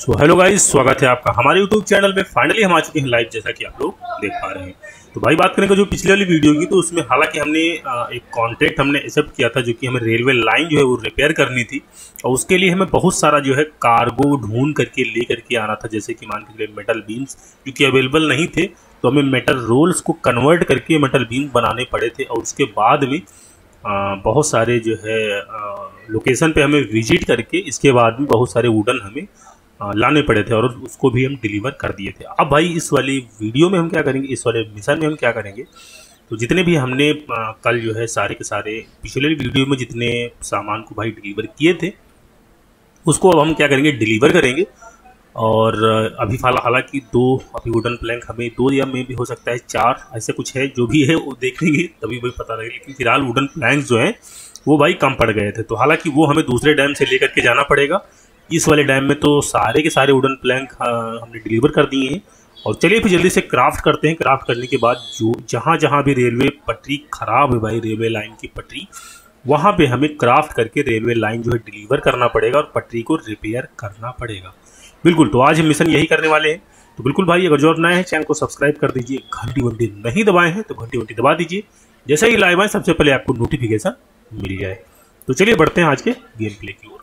So hello guys, स्वागत है आपका हमारे यूट्यूब चैनल में। फाइनली हम आ चुके हैं लाइव, जैसा कि आप लोग देख पा रहे हैं। तो भाई बात करें जो पिछले वाली वीडियो की, तो उसमें हालांकि हमने एक कॉन्ट्रैक्ट हमने एक्सेप्ट किया था, जो कि हमें रेलवे लाइन जो है वो रिपेयर करनी थी। और उसके लिए हमें बहुत सारा जो है कार्गो ढूंढ करके ले करके आना था, जैसे कि मान के मेटल बीम्स जो कि अवेलेबल नहीं थे, तो हमें मेटल रोल्स को कन्वर्ट करके मेटल बीम्स बनाने पड़े थे। और उसके बाद में बहुत सारे जो है लोकेशन पे हमें विजिट करके इसके बाद भी बहुत सारे वुडन हमें लाने पड़े थे, और उसको भी हम डिलीवर कर दिए थे। अब भाई इस वाली वीडियो में हम क्या करेंगे, इस वाले मिशन में हम क्या करेंगे, तो जितने भी हमने कल जो है सारे के सारे पिछले वीडियो में जितने सामान को भाई डिलीवर किए थे, उसको अब हम क्या करेंगे, डिलीवर करेंगे। और अभी हालांकि अभी वुडन प्लैंक हमें 2 या में भी हो सकता है 4, ऐसे कुछ है, जो भी है वो देखेंगे तभी भाई पता लगेगा। लेकिन फिलहाल वुडन प्लैंक जो है वो भाई कम पड़ गए थे, तो हालांकि वो हमें दूसरे डैम से लेकर के जाना पड़ेगा। इस वाले डैम में तो सारे के सारे वुडन प्लैंक हमने डिलीवर कर दिए हैं। और चलिए फिर जल्दी से क्राफ्ट करते हैं। क्राफ्ट करने के बाद जो जहाँ जहाँ भी रेलवे पटरी खराब है भाई, रेलवे लाइन की पटरी, वहाँ पे हमें क्राफ्ट करके रेलवे लाइन जो है डिलीवर करना पड़ेगा और पटरी को रिपेयर करना पड़ेगा। बिल्कुल, तो आज हम मिशन यही करने वाले हैं। तो बिल्कुल भाई, अगर जो नया है चैनल को सब्सक्राइब कर दीजिए, घंटी वंटी नहीं दबाए हैं तो घंटी वंटी दबा दीजिए, जैसे ही लाइव आए सबसे पहले आपको नोटिफिकेशन मिल जाए। तो चलिए बढ़ते हैं आज के गेम प्ले की ओर।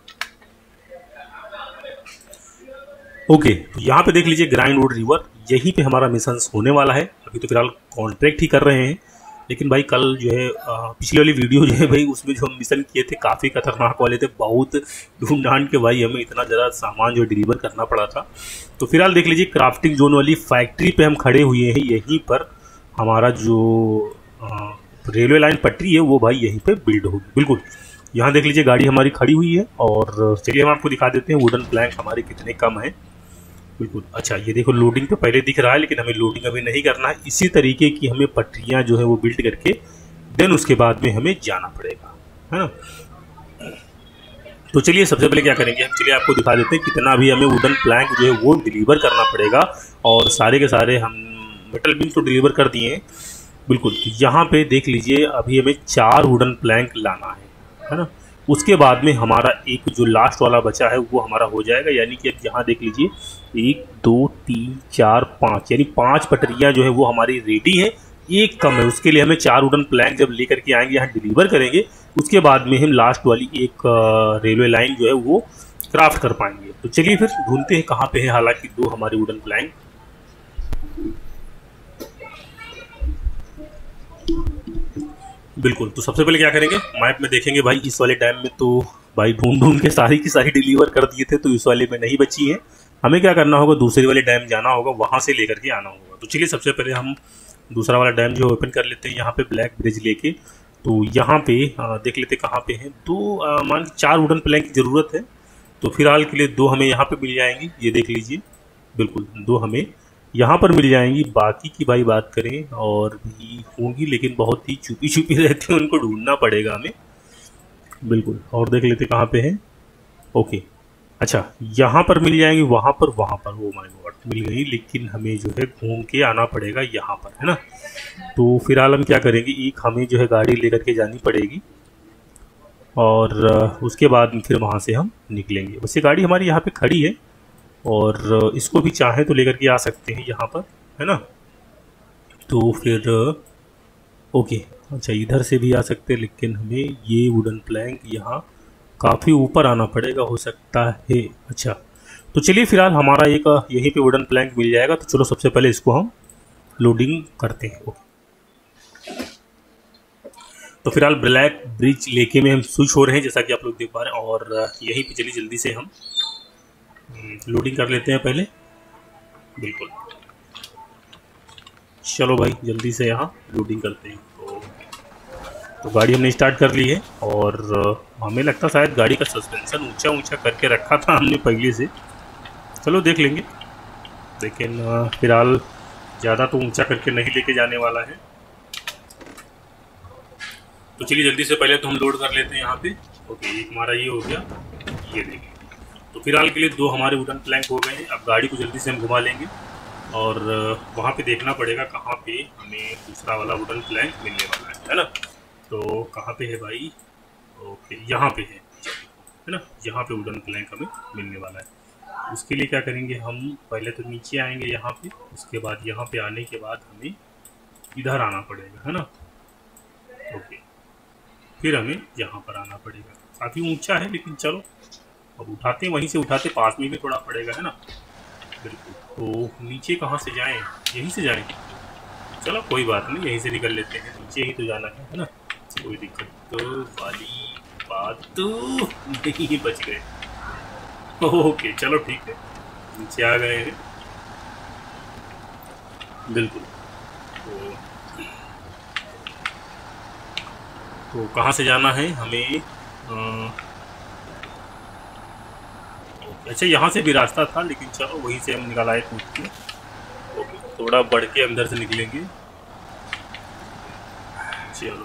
ओके, तो यहाँ पे देख लीजिए ग्राइंड वुड रिवर, यहीं पे हमारा मिशन होने वाला है। अभी तो फिलहाल कॉन्ट्रैक्ट ही कर रहे हैं, लेकिन भाई कल जो है पिछली वाली वीडियो जो है भाई, उसमें जो हम मिशन किए थे काफ़ी खतरनाक वाले थे। बहुत ढूंढ ढांड के भाई हमें इतना ज़्यादा सामान जो डिलीवर करना पड़ा था। तो फिलहाल देख लीजिए क्राफ्टिंग जोन वाली फैक्ट्री पे हम खड़े हुए हैं। यहीं पर हमारा जो रेलवे लाइन पटरी है वो भाई यहीं पे बिल्ड होगी। बिल्कुल, यहाँ देख लीजिए गाड़ी हमारी खड़ी हुई है। और चलिए हम आपको दिखा देते हैं वुडन प्लैंक हमारे कितने कम हैं। बिल्कुल, अच्छा ये देखो लोडिंग तो पहले दिख रहा है, लेकिन हमें लोडिंग अभी नहीं करना है। इसी तरीके की हमें पटरियाँ जो है वो बिल्ड करके देन उसके बाद में हमें जाना पड़ेगा, है ना। तो चलिए सबसे पहले क्या करेंगे हम, चलिए आपको दिखा देते हैं कितना भी हमें वुडन प्लैंक जो है वो डिलीवर करना पड़ेगा। और सारे के सारे हम मेटल बीम्स तो डिलीवर कर दिए हैं। बिल्कुल, तो यहाँ पे देख लीजिए अभी हमें 4 वुडन प्लैंक लाना है ना। उसके बाद में हमारा एक जो लास्ट वाला बचा है वो हमारा हो जाएगा। यानी कि अब यहाँ देख लीजिए 1 2 3 4 5, यानी 5 पटरियाँ जो है वो हमारी रेडी है। एक कम है, उसके लिए हमें 4 वुडन प्लैंक जब लेकर के आएंगे, यहाँ डिलीवर करेंगे, उसके बाद में हम लास्ट वाली एक रेलवे लाइन जो है वो क्राफ्ट कर पाएंगे। तो चलिए फिर ढूंढते हैं कहाँ पे है। हालांकि 2 हमारे वुडन प्लैंक, बिल्कुल, तो सबसे पहले क्या करेंगे, मैप में देखेंगे भाई। इस वाले डैम में तो भाई ढूंढ ढूंढ के सारी की सारी डिलीवर कर दिए थे, तो इस वाले में नहीं बची है। हमें क्या करना होगा, दूसरे वाले डैम जाना होगा, वहां से लेकर के आना होगा। तो चलिए सबसे पहले हम दूसरा वाला डैम जो ओपन कर लेते हैं, यहाँ पे ब्लैक ब्रिज लेके। तो यहाँ पे देख लेते कहाँ पे है। 4 वुडन प्लैंक की ज़रूरत है, तो फिलहाल के लिए 2 हमें यहाँ पे मिल जाएंगी। ये देख लीजिए, बिल्कुल 2 हमें यहाँ पर मिल जाएंगी। बाकी की भाई बात करें और भी होंगी, लेकिन बहुत ही छुपी छुपी रहती है, उनको ढूंढना पड़ेगा हमें। बिल्कुल, और देख लेते कहाँ पे है। ओके, अच्छा यहाँ पर मिल जाएंगी, वहाँ पर ओ माय गॉड मिल गई, लेकिन हमें जो है घूम के आना पड़ेगा यहाँ पर, है ना। तो फिलहाल हम क्या करेंगे, एक हमें जो है गाड़ी लेकर के जानी पड़ेगी, और उसके बाद फिर वहाँ से हम निकलेंगे। वैसे गाड़ी हमारी यहाँ पे खड़ी है, और इसको भी चाहें तो लेकर के आ सकते हैं यहाँ पर, है ना। तो फिर ओके, अच्छा इधर से भी आ सकते हैं, लेकिन हमें ये वुडन प्लैंक यहाँ काफ़ी ऊपर आना पड़ेगा हो सकता है। अच्छा, तो चलिए फिलहाल हमारा एक यहीं पे वुडन प्लैंक मिल जाएगा। तो चलो सबसे पहले इसको हम लोडिंग करते हैं। तो फिलहाल ब्लैक ब्रिज लेके में हम स्विच हो रहे हैं, जैसा कि आप लोग देख पा रहे हैं। और यहीं पे चलिए जल्दी से हम लोडिंग कर लेते हैं पहले। बिल्कुल, चलो भाई जल्दी से यहाँ लोडिंग करते हैं। तो गाड़ी हमने स्टार्ट कर ली है, और हमें लगता शायद गाड़ी का सस्पेंशन ऊंचा ऊंचा करके रखा था हमने पहले से। चलो देख लेंगे, लेकिन फिलहाल ज़्यादा तो ऊंचा करके नहीं लेके जाने वाला है। तो चलिए जल्दी से पहले तो हम लोड कर लेते हैं यहाँ पे। ओके, एक हमारा ये हो गया, ये देखिए। तो फिलहाल के लिए 2 हमारे वुडन प्लैंक हो गए हैं। अब गाड़ी को जल्दी से हम घुमा लेंगे, और वहाँ पे देखना पड़ेगा कहाँ पे हमें दूसरा वाला वुडन प्लैंक मिलने वाला है ना। तो कहाँ पे है भाई, ओके यहाँ पे है ना, यहाँ पे वुडन प्लैंक हमें मिलने वाला है। उसके लिए क्या करेंगे, हम पहले तो नीचे आएंगे यहाँ पे, उसके बाद यहाँ पे आने के बाद हमें इधर आना पड़ेगा, है ना। ओके, फिर हमें यहाँ पर आना पड़ेगा। काफ़ी ऊंचा है लेकिन चलो अब उठाते हैं, वहीं से उठाते, पास में भी थोड़ा पड़ेगा, है ना। बिल्कुल, तो नीचे कहाँ से जाएं, यहीं से जाएं। चलो कोई बात नहीं, यहीं से निकल लेते हैं, नीचे ही तो जाना है ना। कोई दिक्कत तो वाली बात तो नहीं, बच गए। ओके चलो ठीक है, नीचे आ गए हैं। बिल्कुल, तो कहाँ से जाना है हमें, अच्छा यहाँ से भी रास्ता था लेकिन चलो वहीं से हम निकल आए कूद के। ओके, थोड़ा बढ़ के अंदर से निकलेंगे। चलो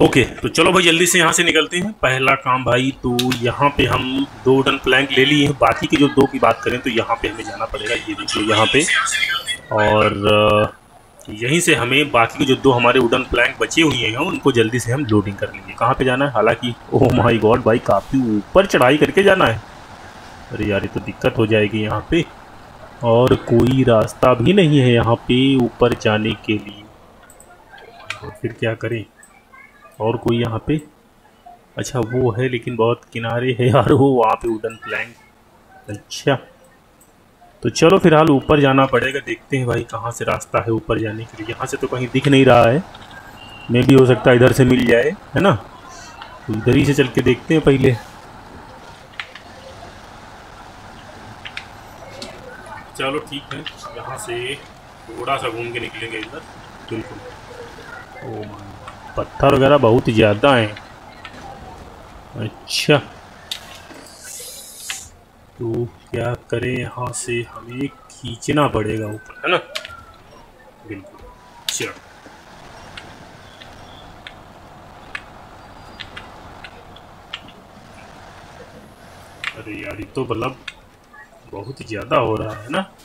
ओके, तो चलो भाई जल्दी से यहाँ से निकलते हैं। पहला काम भाई, तो यहाँ पे हम 2 वुडन प्लैंक ले लिए हैं। बाकी की जो 2 की बात करें तो यहाँ पे हमें जाना पड़ेगा, ये देखिए यहाँ पे, और यहीं से हमें बाकी के जो 2 हमारे वुडन प्लैंक बचे हुए हैं उनको जल्दी से हम लोडिंग कर लेंगे। कहाँ पे जाना है, हालांकि ओह माय गॉड भाई, काफ़ी ऊपर चढ़ाई करके जाना है। अरे यार, ये तो दिक्कत हो जाएगी यहाँ पे, और कोई रास्ता भी नहीं है यहाँ पे ऊपर जाने के लिए, तो फिर क्या करें। और कोई यहाँ पे, अच्छा वो है लेकिन बहुत किनारे है यार वो, वहाँ पे वुडन प्लैंक। अच्छा, तो चलो फिलहाल ऊपर जाना पड़ेगा। देखते हैं भाई कहाँ से रास्ता है ऊपर जाने के लिए। यहाँ से तो कहीं दिख नहीं रहा है, मे भी हो सकता है इधर से मिल जाए, है ना। तो इधर ही से चल के देखते हैं पहले। चलो ठीक है, यहाँ से थोड़ा सा घूम के निकलेंगे इधर। बिल्कुल। ओ पत्थर वगैरह बहुत ज़्यादा हैं। अच्छा, तो क्या करें, यहाँ से हमें खींचना पड़ेगा ऊपर, है ना। बिल्कुल। चलो, अरे यार, ये तो मतलब बहुत ज़्यादा हो रहा है ना।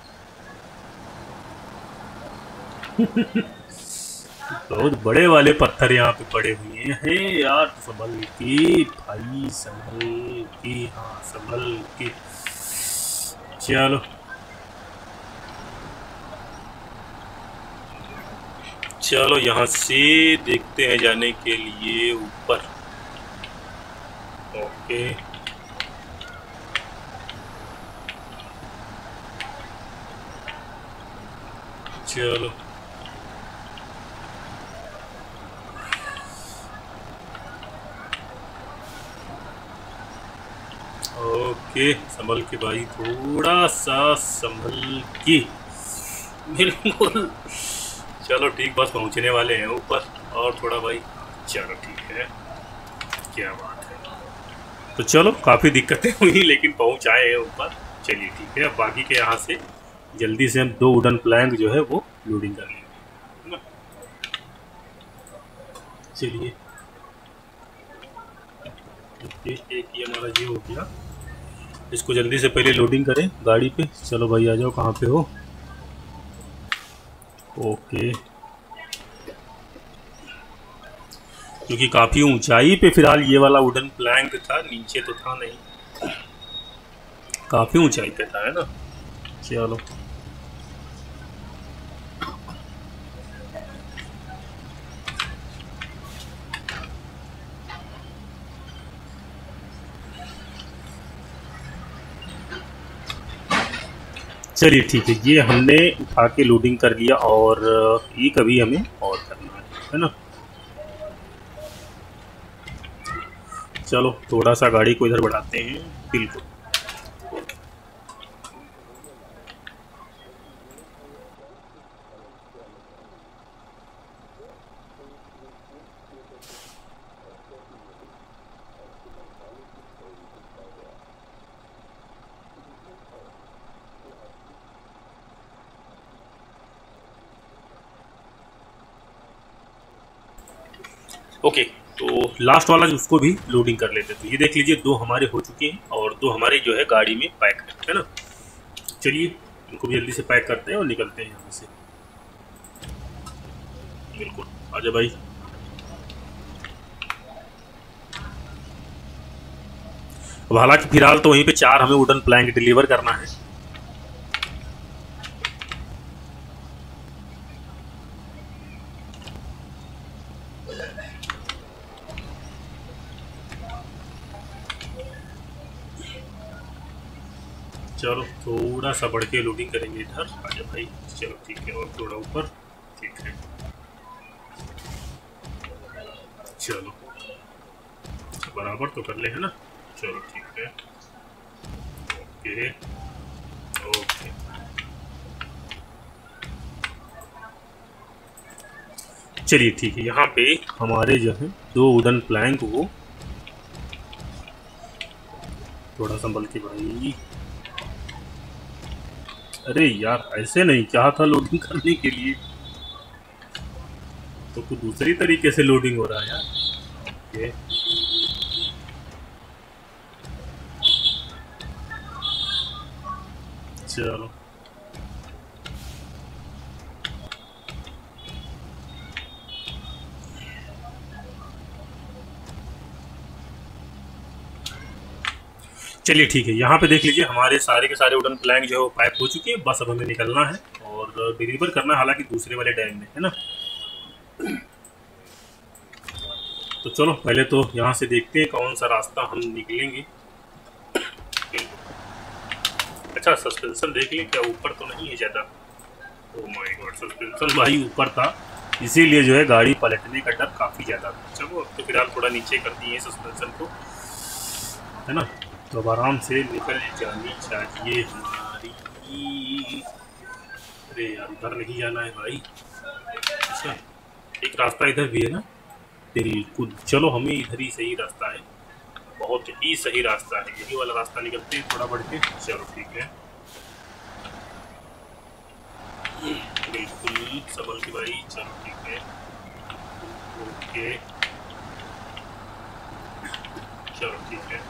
बहुत बड़े वाले पत्थर यहाँ पे पड़े हुए हैं यार। संभल के भाई, संभल के, हाँ संभल के। चलो चलो, यहाँ से देखते हैं जाने के लिए ऊपर। ओके, चलो ओके, संभल के भाई, थोड़ा सा संभल के। बिल्कुल। चलो ठीक, बस पहुंचने वाले हैं ऊपर, और थोड़ा भाई। चलो ठीक है, क्या बात है। तो चलो, काफ़ी दिक्कतें हुई लेकिन पहुंच आए हैं ऊपर। चलिए ठीक है, अब बाकी के यहाँ से जल्दी से हम 2 वुडन प्लैंक जो है वो लोडिंग कर लेंगे, है ना। चलिए, एक ये हमारा ये हो गया, इसको जल्दी से पहले लोडिंग करें गाड़ी पे। चलो भाई आ जाओ, कहाँ पे हो। ओके, क्योंकि काफ़ी ऊंचाई पे फिलहाल ये वाला वुडन प्लैंक था, नीचे तो था नहीं, काफ़ी ऊंचाई पे था, है ना। चलो, चलिए ठीक है, ये हमने उठा के लोडिंग कर लिया, और ये कभी हमें और करना है ना। चलो थोड़ा सा गाड़ी को इधर बढ़ाते हैं। बिल्कुल। ओके, तो लास्ट वाला जो उसको भी लोडिंग कर लेते हैं। तो ये देख लीजिए, 2 हमारे हो चुके हैं और 2 हमारे जो है गाड़ी में पैक है ना। चलिए इनको भी जल्दी से पैक करते हैं और निकलते हैं यहाँ से। बिल्कुल, आजा भाई। अब हालांकि फिलहाल तो वहीं पे 4 हमें वुडन प्लैंक डिलीवर करना है। चलो थोड़ा सा बढ़ के लोडिंग करेंगे इधर। आजा भाई, चलो ठीक है, और थोड़ा ऊपर। ठीक है, चलो बराबर तो कर ले, है ना। चलो ठीक है, ओके ओके। चलिए ठीक है, यहाँ पे हमारे जो है 2 वुडन प्लैंक वो थोड़ा संभल के भाई। अरे यार, ऐसे नहीं, चाहा था लोडिंग करने के लिए। तो कुछ दूसरी तरीके से लोडिंग हो रहा है यार। ओके, चलो चलिए ठीक है। यहाँ पे देख लीजिए हमारे सारे के सारे वुडन प्लैंक जो है वो पैक हो चुके हैं। बस अब हमें निकलना है और डिलीवर करना है, हालांकि दूसरे वाले डैम में, है ना। तो चलो पहले तो यहाँ से देखते हैं कौन सा रास्ता हम निकलेंगे। अच्छा, सस्पेंशन देख लें, क्या ऊपर तो नहीं है ज़्यादा। ओह माय गॉड, सस्पेंशन भाई ऊपर था, इसीलिए जो है गाड़ी पलटने का डर काफ़ी ज़्यादा था। चलो अब तो फिलहाल थोड़ा नीचे कर दिए सस्पेंशन को, है ना। तो अब आराम से निकल जानी चाहिए हमारी। अरे यार, उधर नहीं जाना है भाई। अच्छा, एक रास्ता इधर भी है ना। बिल्कुल, चलो हमें इधर ही सही रास्ता है, बहुत ही सही रास्ता है, यही वाला रास्ता निकलते हैं थोड़ा बढ़ के। चलो ठीक है, बिल्कुल संभल के भाई। चलो ठीक है, ओके, चलो ठीक है,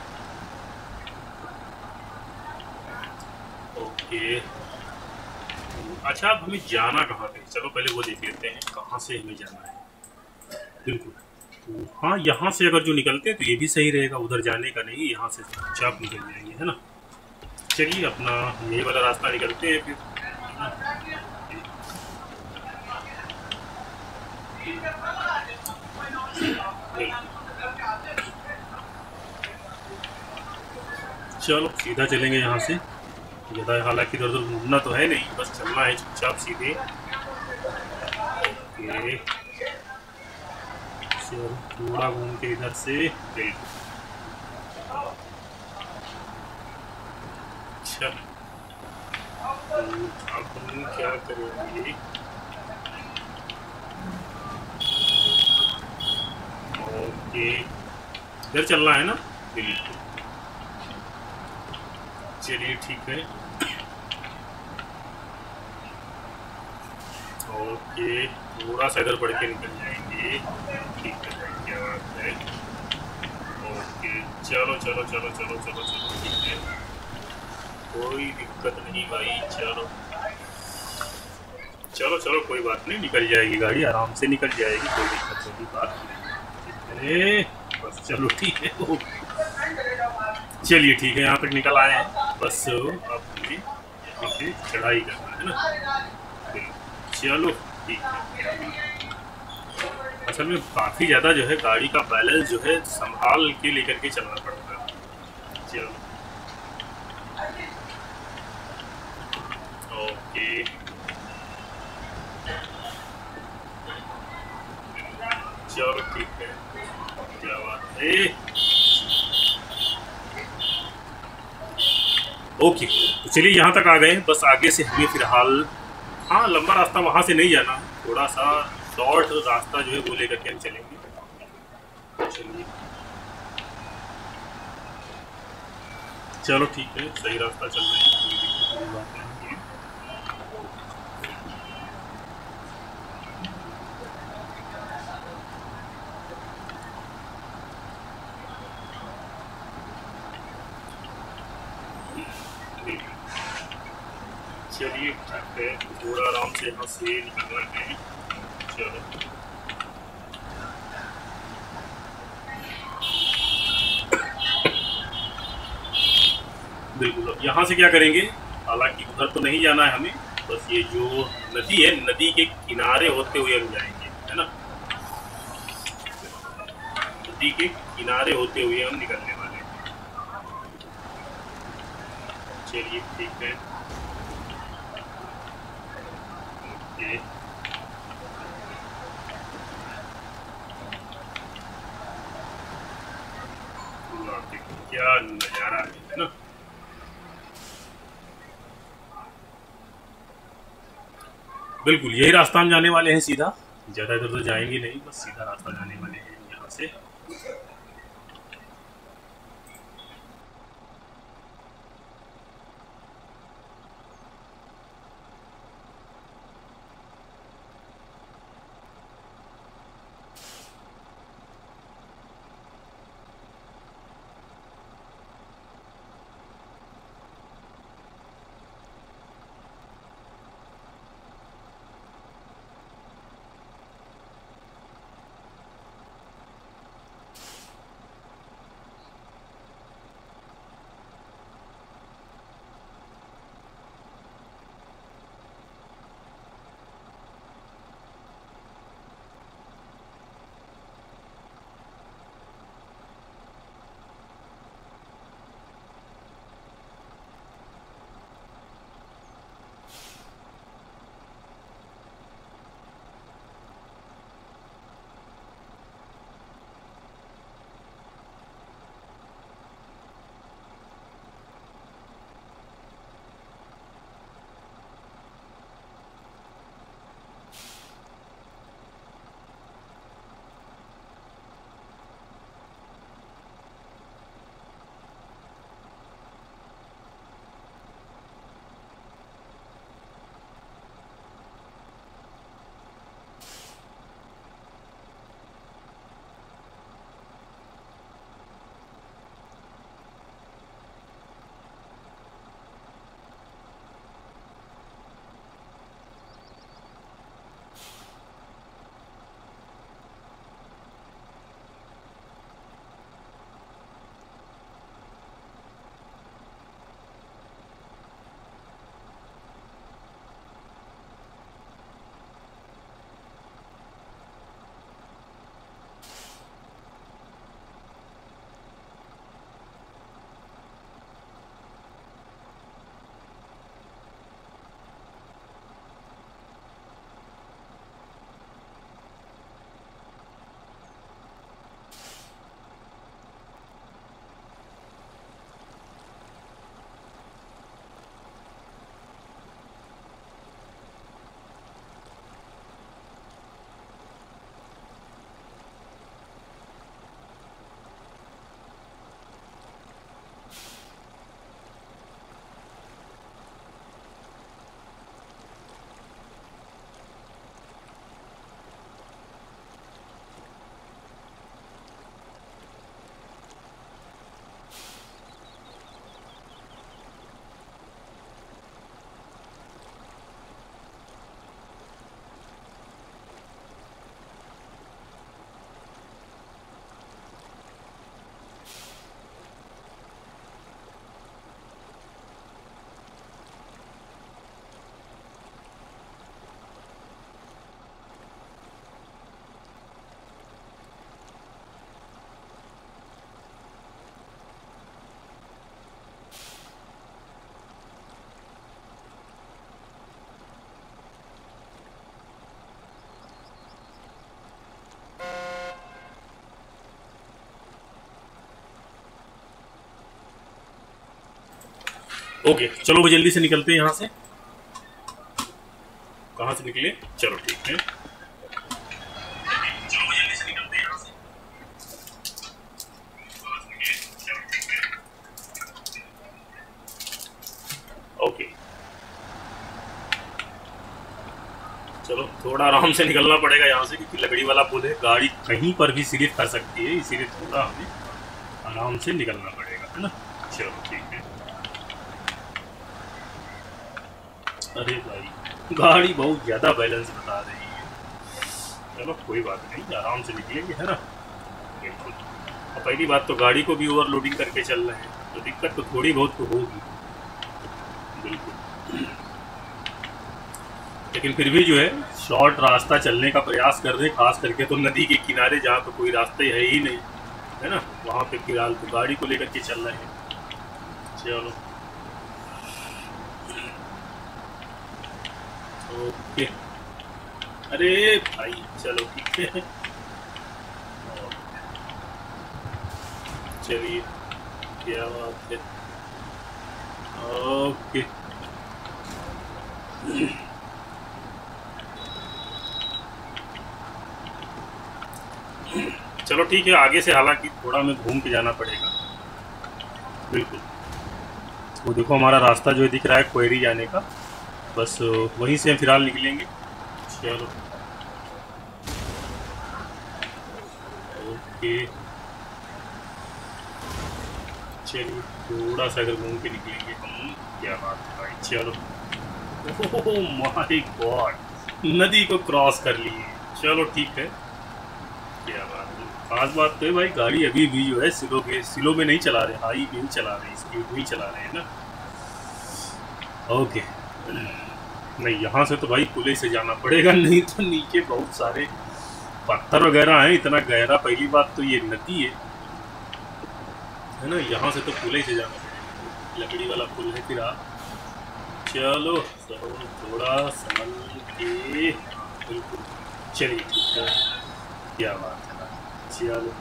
ओके। अच्छा, अब हमें जाना कहाँ पे, चलो पहले वो देख लेते हैं कहाँ से हमें जाना है। बिल्कुल, तो हाँ, यहाँ से अगर जो निकलते हैं तो ये भी सही रहेगा, उधर जाने का नहीं, यहाँ से चुपचाप निकल जाएंगे, है ना। चलिए अपना यही वाला रास्ता निकलते हैं फिर, है ना? चलो सीधा चलेंगे यहाँ से, ज़्यादा हालांकि इधर उधर घूमना तो है नहीं, बस चलना है चुपचाप सीधे। ओके, चलो थोड़ा घूम के इधर से। अच्छा, अब हम क्या करेंगे। ओके, इधर चलना है ना, बिल्कुल। चलिए ठीक है, ओके, थोड़ा सा इधर बढ़ के निकल जाएंगे। ठीक है, क्या बात है। ओके, चलो चलो चलो चलो चलो चलो ठीक है, कोई दिक्कत नहीं भाई। चलो चलो चलो, कोई बात नहीं, निकल जाएगी गाड़ी, आराम से निकल जाएगी, कोई दिक्कत वाली बात नहीं। अरे बस चलो ठीक है, चलिए ठीक है, यहाँ तक निकल आए हैं, बस अब हमें चढ़ाई करना है ना। चलो ठीक है। असल में काफ़ी ज़्यादा जो है गाड़ी का बैलेंस जो है संभाल के लेकर के चलना पड़ता है। चलो ओके, चलो ठीक है, क्या बात है। ओके, तो चलिए यहाँ तक आ गए हैं, बस आगे से हमें फिलहाल, हाँ लंबा रास्ता वहाँ से नहीं जाना, थोड़ा सा शॉर्ट रास्ता जो है वो लेकर के हम चलेंगे। चलिए चलो ठीक है, सही रास्ता चल रहे हैं, कोई दिक्कत वाली बात नहीं है। चलिए ठीक है, थोड़ा आराम से यहाँ से निकलना है। चलो बिल्कुल, अब यहाँ से क्या करेंगे, हालांकि उधर तो नहीं जाना है हमें, बस ये जो नदी है, नदी के किनारे होते हुए हम जाएंगे, है ना। नदी के किनारे होते हुए हम निकलने वाले हैं। चलिए ठीक है, ओके, क्या नज़ारा है ना। बिल्कुल, यही रास्ता हम जाने वाले हैं सीधा, ज़्यादा इधर तो जाएंगे नहीं, बस सीधा रास्ता जाने वाले हैं यहाँ से। ओके चलो वो जल्दी से निकलते हैं यहाँ से। कहाँ से निकले? चलो ठीक है, चलो वो जल्दी से निकलते हैं यहाँ से। ओके चलो थोड़ा आराम से निकलना पड़ेगा यहाँ से, क्योंकि लकड़ी वाला पुल है, गाड़ी कहीं पर भी स्लिप कर सकती है, इसीलिए थोड़ा हमें आराम से निकलना पड़ेगा, है ना। चलो ठीक है। अरे भाई गाड़ी बहुत ज़्यादा बैलेंस बता रही है। चलो कोई बात नहीं, आराम से निकलेंगे, है ना। बिल्कुल। और पहली बात तो गाड़ी को भी ओवरलोडिंग करके चल रहे हैं, तो दिक्कत तो थोड़ी बहुत तो होगी। बिल्कुल, लेकिन फिर भी जो है शॉर्ट रास्ता चलने का प्रयास कर रहे हैं, खास करके तो नदी के किनारे जहाँ तो कोई रास्ते है ही नहीं, है ना, वहाँ पे फिलहाल तो गाड़ी को लेकर के चल रहे हैं। चलो ओके। अरे भाई चलो ठीक है, चलिए क्या बात है। ओके चलो ठीक है, आगे से हालांकि थोड़ा हमें घूम के जाना पड़ेगा। बिल्कुल, वो देखो हमारा रास्ता जो है दिख रहा है क्वेरी जाने का, बस वहीं से हम फिलहाल निकलेंगे। चलो ओके, चलिए थोड़ा सा अगर घूम के निकलेंगे हम। क्या बात है भाई, चलो। ओह माय गॉड, नदी को क्रॉस कर लिए। चलो ठीक है, क्या बात है। खास बात तो है भाई, गाड़ी अभी भी जो है स्लो में नहीं चला रहे, हाई में ही चला रहे, स्पीड में ही चला रहे हैं ना। ओके, नहीं यहाँ से तो भाई पुले से जाना पड़ेगा, नहीं तो नीचे बहुत सारे पत्थर वगैरह हैं, इतना गहरा। पहली बात तो ये नदी है ना, यहाँ से तो पुले से जाना पड़ेगा, लकड़ी वाला पुल है। फिर आप चलो थोड़ा संभल के, बिल्कुल। चलिए ठीक है, क्या बात है, चलो।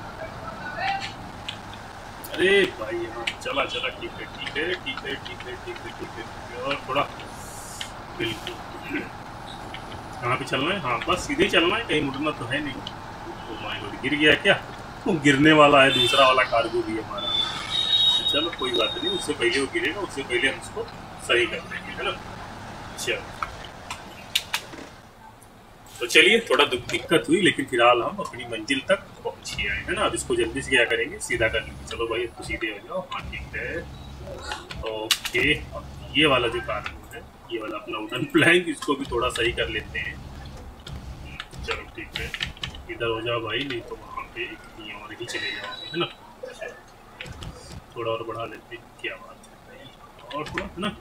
अरे भाई यहाँ चला चला, ठीक है ठीक है ठीक है ठीक है ठीक है ठीक है, और थोड़ा बिल्कुल। कहाँ पे चलना है? हाँ बस सीधे चलना है, कहीं मुड़ना तो है नहीं। ओ माय गॉड, गिर गया क्या? वो गिरने वाला है, दूसरा वाला कार्गो भी हमारा। चलो कोई बात नहीं, उससे पहले वो गिरेगा, उससे पहले हम उसको सही कर देंगे, है ना। चलो तो चलिए, थोड़ा दिक्कत हुई, लेकिन फिलहाल हम अपनी मंजिल तक पहुँच गए हैं, है ना। अब इसको जल्दी से क्या करेंगे, सीधा कर लेंगे। चलो भाई इसको सीधे हो जाओ, हाँ ठीक है। ओके, अब ये वाला जो कार्गो है, ये वाला अपना वुडन प्लैंक, इसको भी थोड़ा सही कर लेते हैं। चलो ठीक है, इधर हो जाओ भाई, नहीं तो वहाँ पे और ही चले जाओगे, है ना। थोड़ा और बढ़ा लेते हैं, क्या बात है भाई, और थोड़ा, है ना।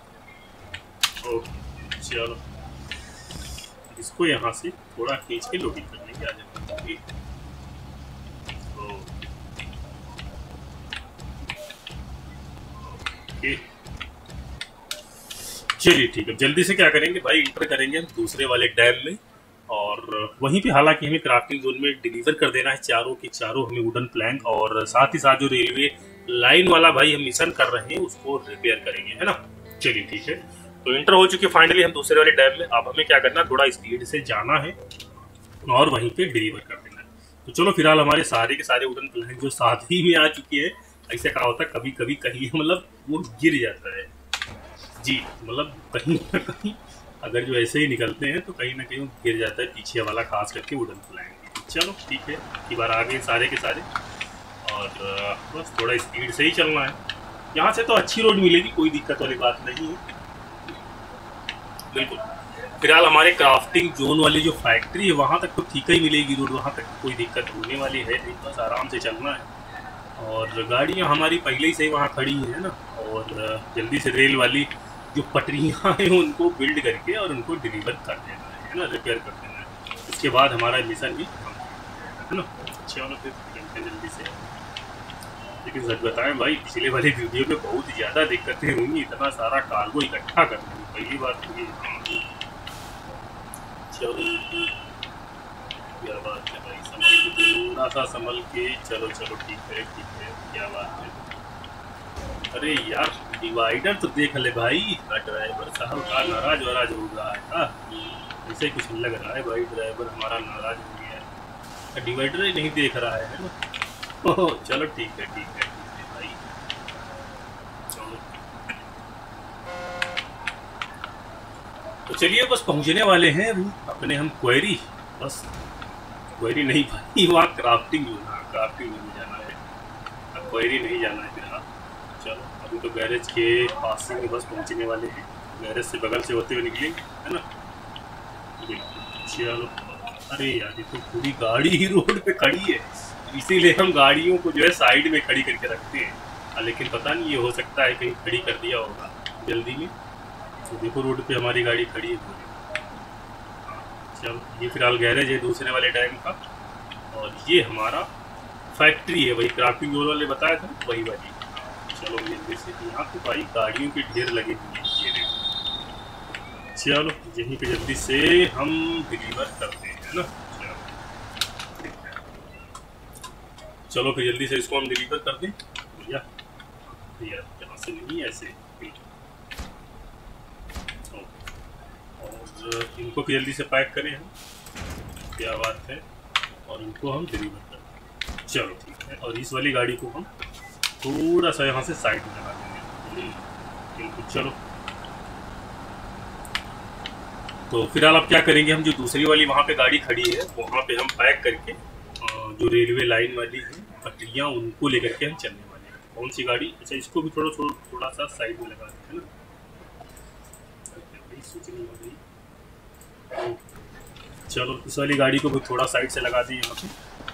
ओके चलो, इसको यहाँ से थोड़ा खींच के लोडिंग कर लेंगे, आ जाएगा। ओके चलिए ठीक है, जल्दी से क्या करेंगे भाई, इंटर करेंगे हम दूसरे वाले डैम में, और वहीं पे हालांकि हमें क्राफ्टिंग जोन में डिलीवर कर देना है चारों के चारों हमें वुडन प्लैंक, और साथ ही साथ जो रेलवे लाइन वाला भाई हम मिशन कर रहे हैं उसको रिपेयर करेंगे, है ना। चलिए ठीक है, तो इंटर हो चुकी है फाइनली हम दूसरे वाले डैम में। अब हमें क्या करना, थोड़ा स्पीड से जाना है और वहीं पे डिलीवर कर देना है। तो चलो फिलहाल हमारे सारे के सारे वुडन प्लैंक जो साथ ही में आ चुके हैं। ऐसे क्या होता है कभी कभी कहीं मतलब वो गिर जाता है जी, मतलब कहीं ना कहीं अगर जो ऐसे ही निकलते हैं तो कहीं ना कहीं गिर जाता है पीछे वाला, खास करके वुडन प्लैंक। चलो ठीक है, एक बार आ गए सारे के सारे, और बस थोड़ा स्पीड से ही चलना है। यहाँ से तो अच्छी रोड मिलेगी, कोई दिक्कत वाली बात नहीं है। बिल्कुल, फिलहाल हमारे क्राफ्टिंग जोन वाली जो फैक्ट्री है वहाँ तक तो ठीक ही मिलेगी रोड, वहाँ तक कोई दिक्कत होने वाली है नहीं, बस आराम से चलना है। और गाड़ियाँ हमारी पहले ही से वहाँ खड़ी हैं ना, और जल्दी से रेल वाली जो पटरियाँ हैं उनको बिल्ड करके और उनको डिलीवर कर देना है ना, रिपेयर कर देना है। उसके बाद हमारा मिशन भी है ना। चलो फिर चलते जल्दी से। लेकिन सच बताएं भाई, पिछले वाले वीडियो में बहुत ज़्यादा दिक्कतें हुई, इतना सारा कार्गो इकट्ठा करने में, पहली बात तो ये। चलो क्या बात है भाई, संभल के, थोड़ा सा संभल के, चलो चलो ठीक है, क्या बात है। अरे यार डिवाइडर तो देख ले भाई, ड्राइवर साहब का नाराज वाराज हो रहा है। ऐसे कुछ लग रहा है भाई, ड्राइवर हमारा नाराज हो गया है, डिवाइडर ही नहीं देख रहा है ना। ओह चलो ठीक है भाई, चलो तो चलिए बस पहुंचने वाले हैं अभी अपने हम क्वेरी। बस क्वेरी नहीं भाई, वहाँ क्राफ्टिंग में जाना है, अब क्वेरी नहीं जाना है फिलहाल। चलो अभी तो गैरेज के पास से बस पहुंचने वाले हैं, गैरेज से बगल से होते हुए निकलेंगे, है ना। चलो अरे यार ये तो पूरी गाड़ी ही रोड पे खड़ी है, इसीलिए हम गाड़ियों को जो है साइड में खड़ी करके रखते हैं। लेकिन पता नहीं, ये हो सकता है कहीं खड़ी कर दिया होगा जल्दी में। तो देखो रोड पे हमारी गाड़ी खड़ी है पूरी। चलो ये फिलहाल गैरेज है दूसरे वाले टाइम का, और ये हमारा फैक्ट्री है, वही क्राफ्टिंग रोल वाले बताया था वही वाली। चलो जल्दी से, यहाँ पे भाई गाड़ियों के ढेर लगे हुए हैं ये देखो। चलो यहीं पे जल्दी से हम डिलीवर करते हैं, है ना। चलो फिर जल्दी से इसको हम डिलीवर कर दें भैया। यहाँ से नहीं, ऐसे। और इनको फिर जल्दी से पैक करें हम, क्या बात है, और इनको हम डिलीवर कर दें। चलो ठीक है, और इस वाली गाड़ी को हम थोड़ा सा यहाँ से साइड में लगा देंगे। चलो तो फिलहाल अब क्या करेंगे, हम जो दूसरी वाली वहाँ पे गाड़ी खड़ी है वहाँ पे हम पैक करके जो रेलवे लाइन वाली है पटरियाँ, उनको लेकर के हम चलने वाले हैं। कौन सी गाड़ी, अच्छा इसको भी थोड़ा सा साइड में लगा देते हैं ना। तो चलो इस वाली गाड़ी को भी थोड़ा साइड से लगा दें यहाँ पे।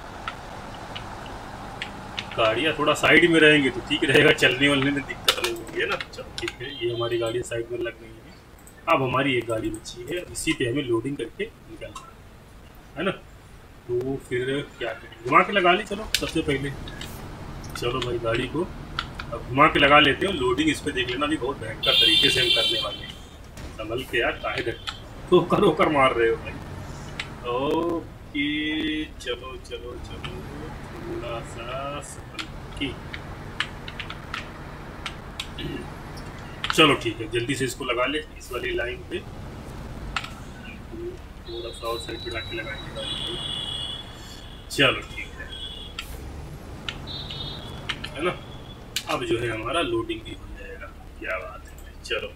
गाड़ियाँ थोड़ा साइड में रहेंगे तो ठीक रहेगा, चलने वलने में दिक्कत नहीं होगी, है ना। चलो ठीक है, ये हमारी गाड़ी साइड में लग गई है। अब हमारी एक गाड़ी बची है, इसी पे हमें लोडिंग करके निकलना है ना। तो फिर क्या करें, घुमा के लगा लें चलो सबसे पहले। चलो भाई गाड़ी को अब घुमा के लगा लेते हैं। लोडिंग इस पर देख लेना भी बहुत भयंकर तरीके से हम करने वाले हैं, संभल के यार, काहे तो होकर मार रहे हो भाई। ओके चलो चलो चलो, थोड़ा सा संभल के। चलो ठीक है, जल्दी से इसको लगा ले इस वाली लाइन पे, थोड़ा सा और साइड पे लाके लगाएंगे गाड़ी को। चलो ठीक है ना। अब जो है हमारा लोडिंग भी हो जाएगा, क्या बात है। चलो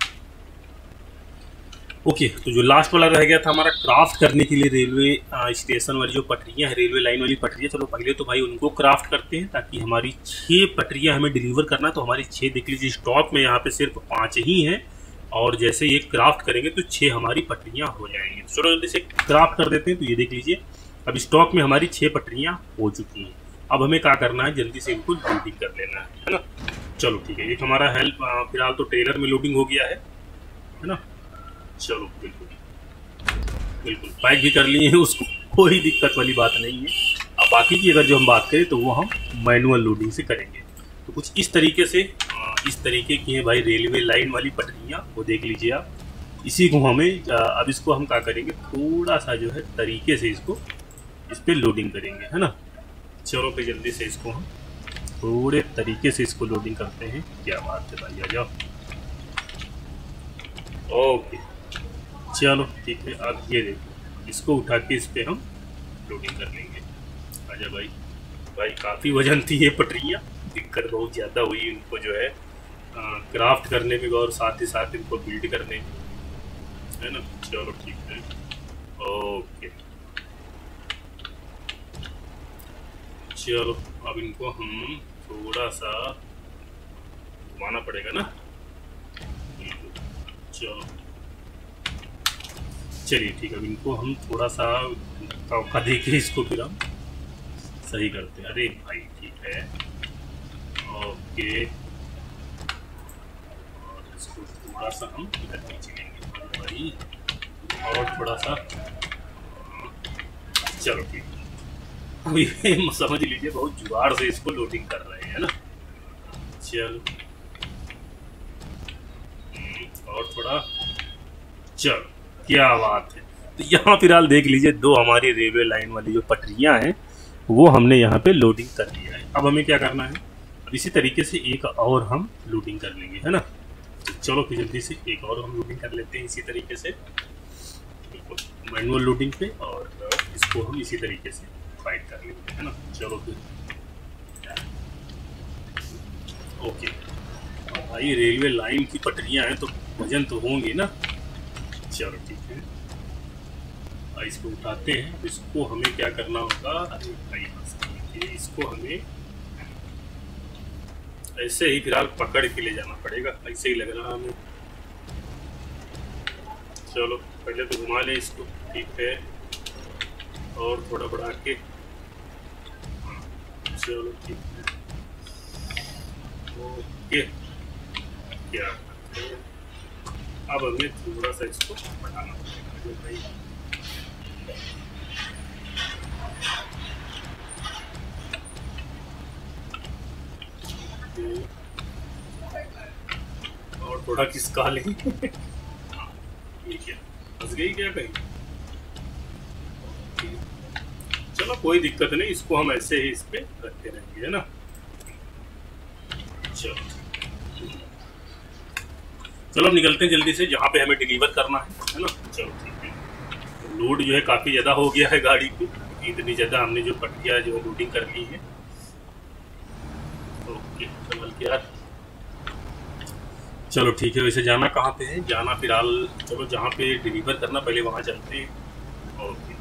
ओके, तो जो लास्ट वाला रह गया था हमारा क्राफ्ट करने के लिए रेलवे स्टेशन वाली जो पटरियाँ हैं, रेलवे लाइन वाली पटरियाँ, चलो पहले तो भाई उनको क्राफ्ट करते हैं, ताकि हमारी 6 पटरियाँ हमें डिलीवर करना है। तो हमारी 6 देख लीजिए, स्टॉक में यहाँ पे सिर्फ 5 ही हैं, और जैसे ये क्राफ्ट करेंगे तो 6 हमारी पटरियाँ हो जाएंगी। चलो जल्दी से क्राफ्ट कर देते हैं। तो ये देख लीजिए, अब स्टॉक में हमारी 6 पटरियाँ हो चुकी हैं। अब हमें क्या करना है, जल्दी से इनको लोडिंग कर लेना है ना। चलो ठीक है, एक हमारा हेल्प फिलहाल तो ट्रेलर में लोडिंग हो गया है ना। चलो बिल्कुल पैक भी कर लिए हैं उसको, कोई दिक्कत वाली बात नहीं है। अब बाकी की अगर जो हम बात करें तो वो हम मैनुअल लोडिंग से करेंगे। तो कुछ इस तरीके से, इस तरीके की है भाई रेलवे लाइन वाली पटरियाँ, वो देख लीजिए आप। इसी को हमें अब इसको हम क्या करेंगे, थोड़ा सा जो है तरीके से इसको इस पर लोडिंग करेंगे, है ना। चलो फिर जल्दी से इसको हम थोड़े तरीके से इसको लोडिंग करते हैं। क्या बात है भाई, आ जाओ। ओके चलो ठीक है, आप ये देखो, इसको उठा के इस पे हम लोडिंग कर लेंगे। आजा भाई, भाई काफ़ी वजन थी ये पटरियाँ, दिक्कत बहुत ज़्यादा हुई इनको जो है क्राफ्ट करने में और साथ ही साथ इनको बिल्ड करने में, है ना। चलो ठीक है, ओके चलो अब इनको हम थोड़ा सा घुमाना पड़ेगा ना। चलो चलिए ठीक है, अब इनको हम थोड़ा सा धक्का देके इसको फिर हम सही करते हैं। अरे भाई ठीक है, ओके, और इसको थोड़ा सा हम इधर नीचे लेंगे भाई, और थोड़ा सा। चलो ठीक है, अब ये समझ लीजिए बहुत जुगाड़ से इसको लोडिंग कर रहे हैं, है ना। चलो और थोड़ा, चलो क्या बात है। तो यहाँ फिलहाल देख लीजिए, 2 हमारी रेलवे लाइन वाली जो पटरियाँ हैं वो हमने यहाँ पे लोडिंग कर लिया है। अब हमें क्या करना है, इसी तरीके से एक और हम लोडिंग कर लेंगे, है ना। तो चलो फिर जल्दी से एक और हम लोडिंग कर लेते हैं इसी तरीके से, मैनुअल लोडिंग पे, और इसको हम इसी तरीके से फाइट कर लेंगे, है ना। चलो फिर ओके। भाई रेलवे लाइन की पटरियां हैं तो वजन तो होंगे ना। चलो ठीक है, इसको उठाते हैं। इसको हमें क्या करना होगा, अरे भाई इसको हमें ऐसे ही फिलहाल पकड़ के ले जाना पड़ेगा, ऐसे ही लग रहा हमें। चलो पहले तो घुमा ले इसको, ठीक है, और थोड़ा बढ़ा के, चलो ठीक है, ओके। क्या अब हमें थोड़ा सा इसको बढ़ाना पड़ेगा भाई। और थोड़ा किसका ले ये क्या फंस गई क्या कहीं। चलो कोई दिक्कत नहीं, इसको हम ऐसे ही इस पे रखते रहेंगे, है ना। चलो अब निकलते हैं जल्दी से, जहाँ पे हमें डिलीवर करना है ना। चलो ठीक है, लोड जो है काफ़ी ज़्यादा हो गया है गाड़ी की, इतनी ज़्यादा हमने जो पट्टियाँ जो लोडिंग कर ली है। ओके चल के यार, चलो ठीक है। वैसे जाना कहाँ पे है, जाना फिलहाल चलो जहाँ पे डिलीवर करना पहले वहाँ चलते हैं। ओके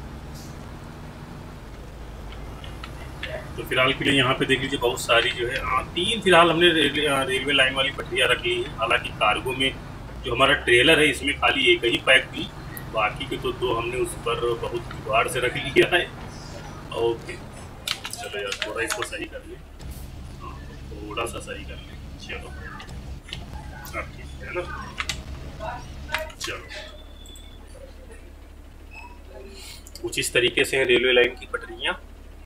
तो फिलहाल के लिए यहाँ पे देख लीजिए बहुत सारी जो है 3 फिलहाल हमने रेलवे लाइन वाली पटरियाँ रख ली है। हालांकि कार्गो में जो हमारा ट्रेलर है इसमें खाली एक ही पैक थी, बाकी के तो 2 हमने उस पर बहुत जुगाड़ से रख लिया है। ओके चलो यार थोड़ा इसको सही कर ले, थोड़ा सा सही कर ले, चलो अब ठीक है ना। चलो कुछ इस तरीके से है रेलवे लाइन की पटरियाँ,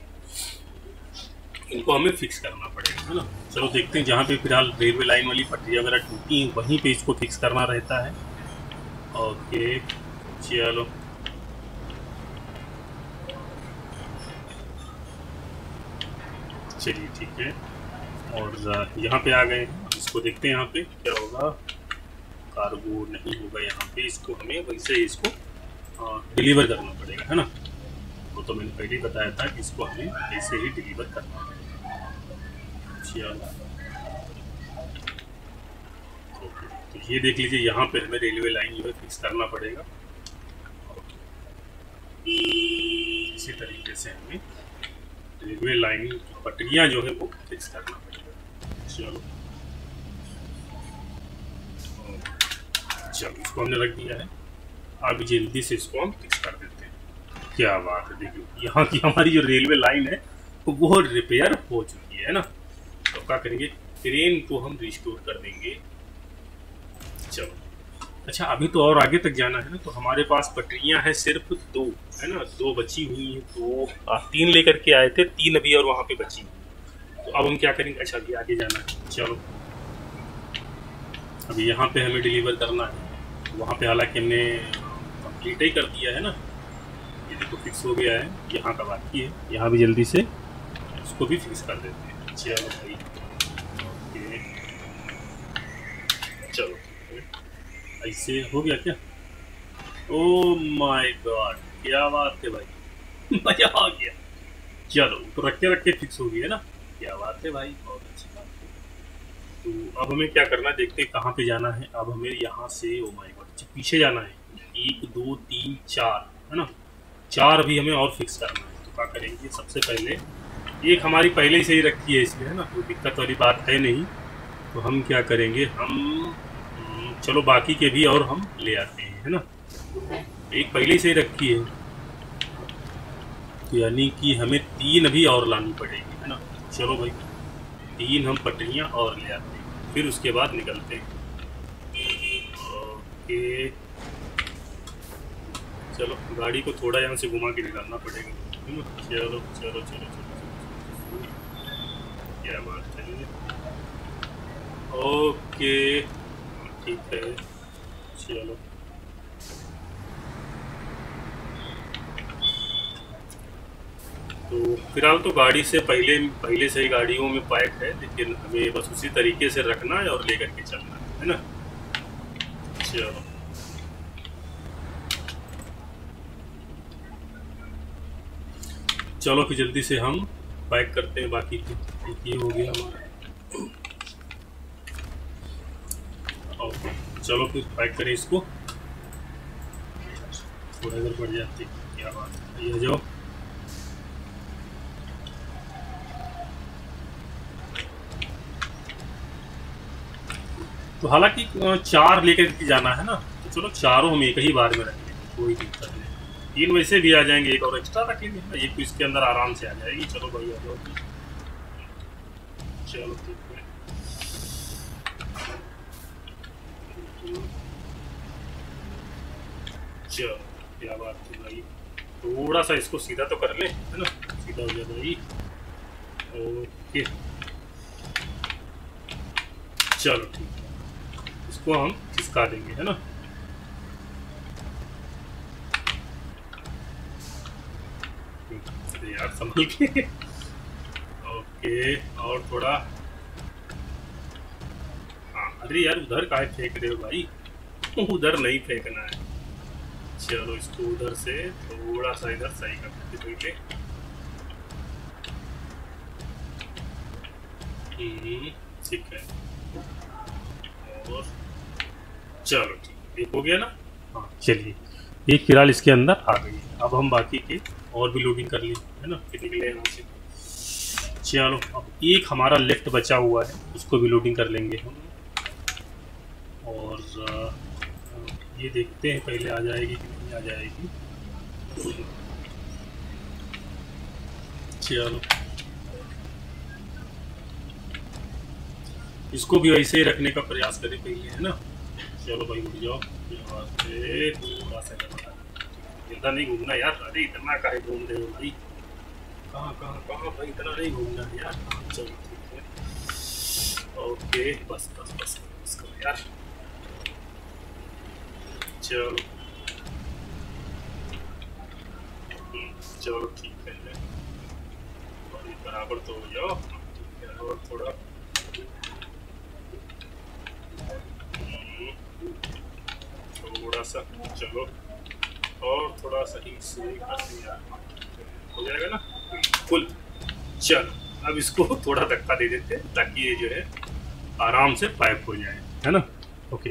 इनको हमें फिक्स करना पड़ेगा, है ना। चलो देखते हैं, जहाँ पे फिलहाल रेलवे लाइन वाली पटरियाँ वगैरह टूटी हैं वहीं पे इसको फिक्स करना रहता है। ओके चलो चलिए ठीक है, और यहाँ पे आ गए हैं, इसको देखते हैं यहाँ पे क्या होगा। कार्गो नहीं होगा यहाँ पे, इसको हमें वैसे ही इसको डिलीवर करना पड़ेगा, है ना। वो तो मैंने पहले ही बताया था कि इसको हमें ऐसे ही डिलीवर करना है। चलो तो ये देख लीजिए, यहाँ पे हमें रेलवे लाइन जो है फिक्स करना पड़ेगा। इसी तरीके से हमें रेलवे लाइन की पटरियाँ जो है वो फिक्स करना पड़ेगा। चलो चलो इसको हमने रख दिया है, अब जल्दी से इसको हम फिक्स कर देते हैं। क्या बात है, देखिए यहाँ की हमारी जो रेलवे लाइन है वो रिपेयर हो चुकी है ना। तो क्या करेंगे, ट्रेन को हम रिस्टोर कर देंगे। चलो अच्छा, अभी तो और आगे तक जाना है ना, तो हमारे पास पटरियां हैं सिर्फ 2, है ना, 2 बची हुई हैं। तो 3 लेकर के आए थे, 3 अभी और वहाँ पे बची। तो अब हम क्या करेंगे, अच्छा अभी आगे जाना है। चलो अभी यहाँ पे हमें डिलीवर करना है, वहाँ पे हालांकि हमने कंप्लीट ही कर दिया है ना। ये देखो फिक्स हो गया है, यहाँ का बाकी है, यहाँ भी जल्दी से इसको भी फिक्स कर देते हैं। चलो भाई ओके, चलो ऐसे हो गया क्या। ओह माय गॉड, क्या बात है भाई मजा आ गया। चलो तो रख के फिक्स हो गया है ना, क्या बात है भाई, बहुत अच्छी बात है। तो अब हमें क्या करना है, देखते हैं कहाँ पे जाना है। अब हमें यहाँ से ओ माय गॉड पीछे जाना है, 1 2 3 4 है ना, 4 भी हमें और फिक्स करना है। तो क्या करेंगे, सबसे पहले एक हमारी पहले ही सही रखी है इसलिए, है ना, कोई दिक्कत वाली बात है नहीं। तो हम क्या करेंगे, हम चलो बाकी के भी और हम ले आते हैं, है ना। एक पहले ही सही रखी है, तो यानी कि हमें 3 अभी और लानी पड़ेगी, है ना। चलो भाई 3 हम पटरियाँ और ले आते हैं, फिर उसके बाद निकलते हैं। ओके चलो गाड़ी को थोड़ा यहाँ से घुमा के निकालना पड़ेगा, है ना। चलो चलो चलो चलो क्या बात है। ओके ठीक है, चलो तो फिलहाल तो गाड़ी से पहले से ही गाड़ियों में पैक है, लेकिन हमें बस उसी तरीके से रखना है और लेकर के चलना है ना। चलो चलो फिर जल्दी से हम पैक करते हैं। बाकी ये हो गया हमारा। ओके चलो फिर पैक करें इसको। थोड़ा इधर बढ़ जाती, क्या बात है, ये जाओ। तो हालांकि 4 लेकर के जाना है ना, तो चलो चारों हम एक ही बार में रखेंगे, कोई दिक्कत नहीं। 3 वैसे भी आ जाएंगे, एक और एक्स्ट्रा रखेंगे ना, ये तो इसके अंदर आराम से आ जाएगी। चलो भाई आ जाओ। चलो ठीक है। चलो क्या बात है भाई, थोड़ा सा इसको सीधा तो कर ले, है ना, सीधा हो गया भाई। ओके चलो ठीक है, इसको हम खिसका देंगे, है ना। यार संभल के। ओके और थोड़ा, हाँ अरे यार उधर काहे फेंक रहे हो भाई, उधर नहीं फेंकना है। चलो इसको उधर से थोड़ा सा इधर सही कर देते पहले। ठीक है और चलो ठीक, एक हो गया ना। हाँ चलिए, एक फिलहाल इसके अंदर आ गई है। अब हम बाकी के और भी लोडिंग कर लें, है ना, फिर निकले यहाँ से। चलो अब एक हमारा लेफ्ट बचा हुआ है, उसको भी लोडिंग कर लेंगे हम। और ये देखते हैं पहले आ जाएगी कि नहीं आ जाएगी। चलो इसको भी वैसे ही रखने का प्रयास करें पहले, है ना। चलो भाई उठ जाओ, थोड़ा सा इतना नहीं घूमना यार। अरे इतना काहे घूम रहे हो भाई, कहाँ कहाँ कहाँ भाई, इतना नहीं घूमना यार। चलो ठीक है, ओके बस बस बस बस करो यार। चलो चलो ठीक है, बराबर तो हो जाओ। और थोड़ा थोड़ा सा, चलो और थोड़ा सा ही से हो जाएगा ना फुल। चलो अब इसको थोड़ा धक्का दे देते हैं ताकि ये जो है आराम से पाइप हो जाए, है ना। ओके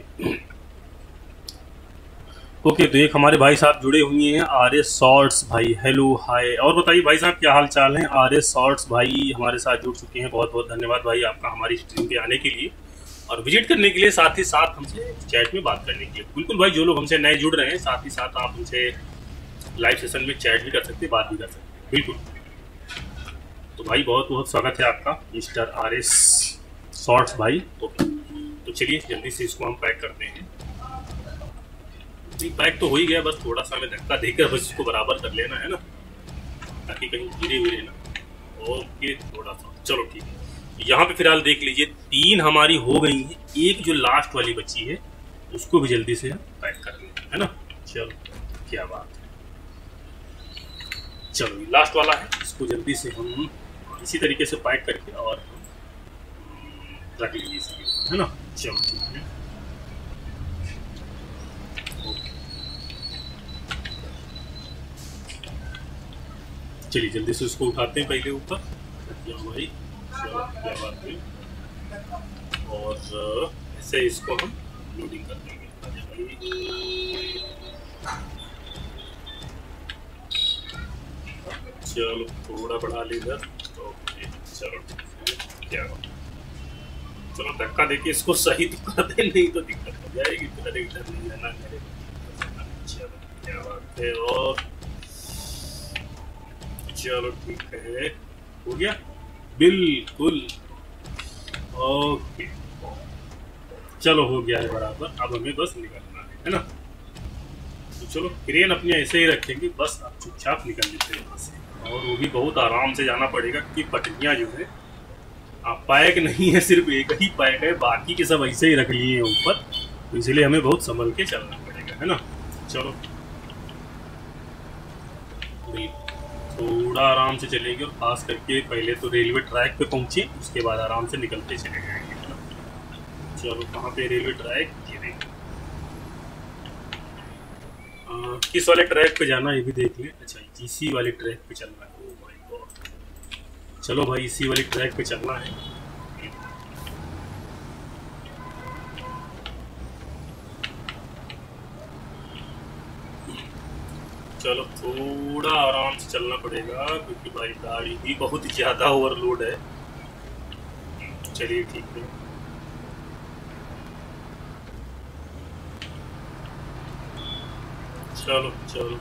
ओके तो एक हमारे भाई साहब जुड़े हुए हैं, RS शॉर्ट्स भाई। हेलो हाय, और बताइए भाई साहब क्या हाल चाल है। RS शॉर्ट्स भाई हमारे साथ जुड़ चुके हैं, बहुत बहुत धन्यवाद भाई आपका हमारी स्ट्रीम पे आने के लिए और विजिट करने के लिए, साथ ही साथ हमसे चैट में बात करने के लिए। बिल्कुल भाई, जो लोग हमसे नए जुड़ रहे हैं, साथ ही साथ आप हमसे लाइव सेशन में चैट भी कर सकते हैं, बात भी कर सकते हैं, बिल्कुल। तो भाई बहुत बहुत स्वागत है आपका मिस्टर RS शॉर्ट्स भाई। तो चलिए जल्दी से इसको हम पैक करते हैं। पैक तो हो ही गया, बस थोड़ा सा हमें धक्का देकर बस इसको बराबर कर लेना है ना, ताकि कहीं गिरे विरे ना। ओके थोड़ा सा, चलो ठीक है। यहाँ पे फिलहाल देख लीजिए 3 हमारी हो गई है, एक जो लास्ट वाली बची है उसको भी जल्दी से पैक कर लें, है ना। चलो क्या बात है, चलो ये लास्ट वाला है, इसको जल्दी से हम इसी तरीके से पैक करके और रख लीजिए, है ना। चलो ठीक है, चलिए जल्दी से उसको उठाते हैं पहले ऊपर भाई। चलो क्या बात है, और ऐसे इसको हम लोडिंग कर देंगे भाई। चलो थोड़ा बढ़ा ले इधर। ओके चलो क्या बात, चलो धक्का देके इसको सही तो कर दे, नहीं तो दिक्कत हो जाएगी, फिर इधर नहीं जाना मेरे। चलो क्या बात है, और चलो ठीक है, हो गया बिल्कुल। ओके चलो हो गया है बराबर, अब हमें बस निकलना है ना। तो चलो क्रेन अपनी ऐसे ही रखेंगे, बस अब चुपचाप निकल लेते हैं यहाँ से। और वो भी बहुत आराम से जाना पड़ेगा क्योंकि पटरियाँ जो है पैक नहीं है, सिर्फ एक ही पैक है, बाकी के सब ऐसे ही रख लिए हैं ऊपर, तो इसलिए हमें बहुत संभल के चलना पड़ेगा, है ना। चलो थोड़ा आराम से चलेंगे और खास करके पहले तो रेलवे ट्रैक पे पहुंचे, उसके बाद आराम से निकलते चले जाएंगे। चलो कहाँ पे रेलवे ट्रैक, ये देखो किस वाले ट्रैक पे जाना है ये भी देख लें। अच्छा इसी वाले ट्रैक पे चलना है। ओ माय गॉड, चलो भाई इसी वाले ट्रैक पे चलना है। चलो थोड़ा आराम से चलना पड़ेगा क्योंकि भाई गाड़ी भी बहुत ज़्यादा ओवरलोड है। चलिए ठीक है, चलो चलो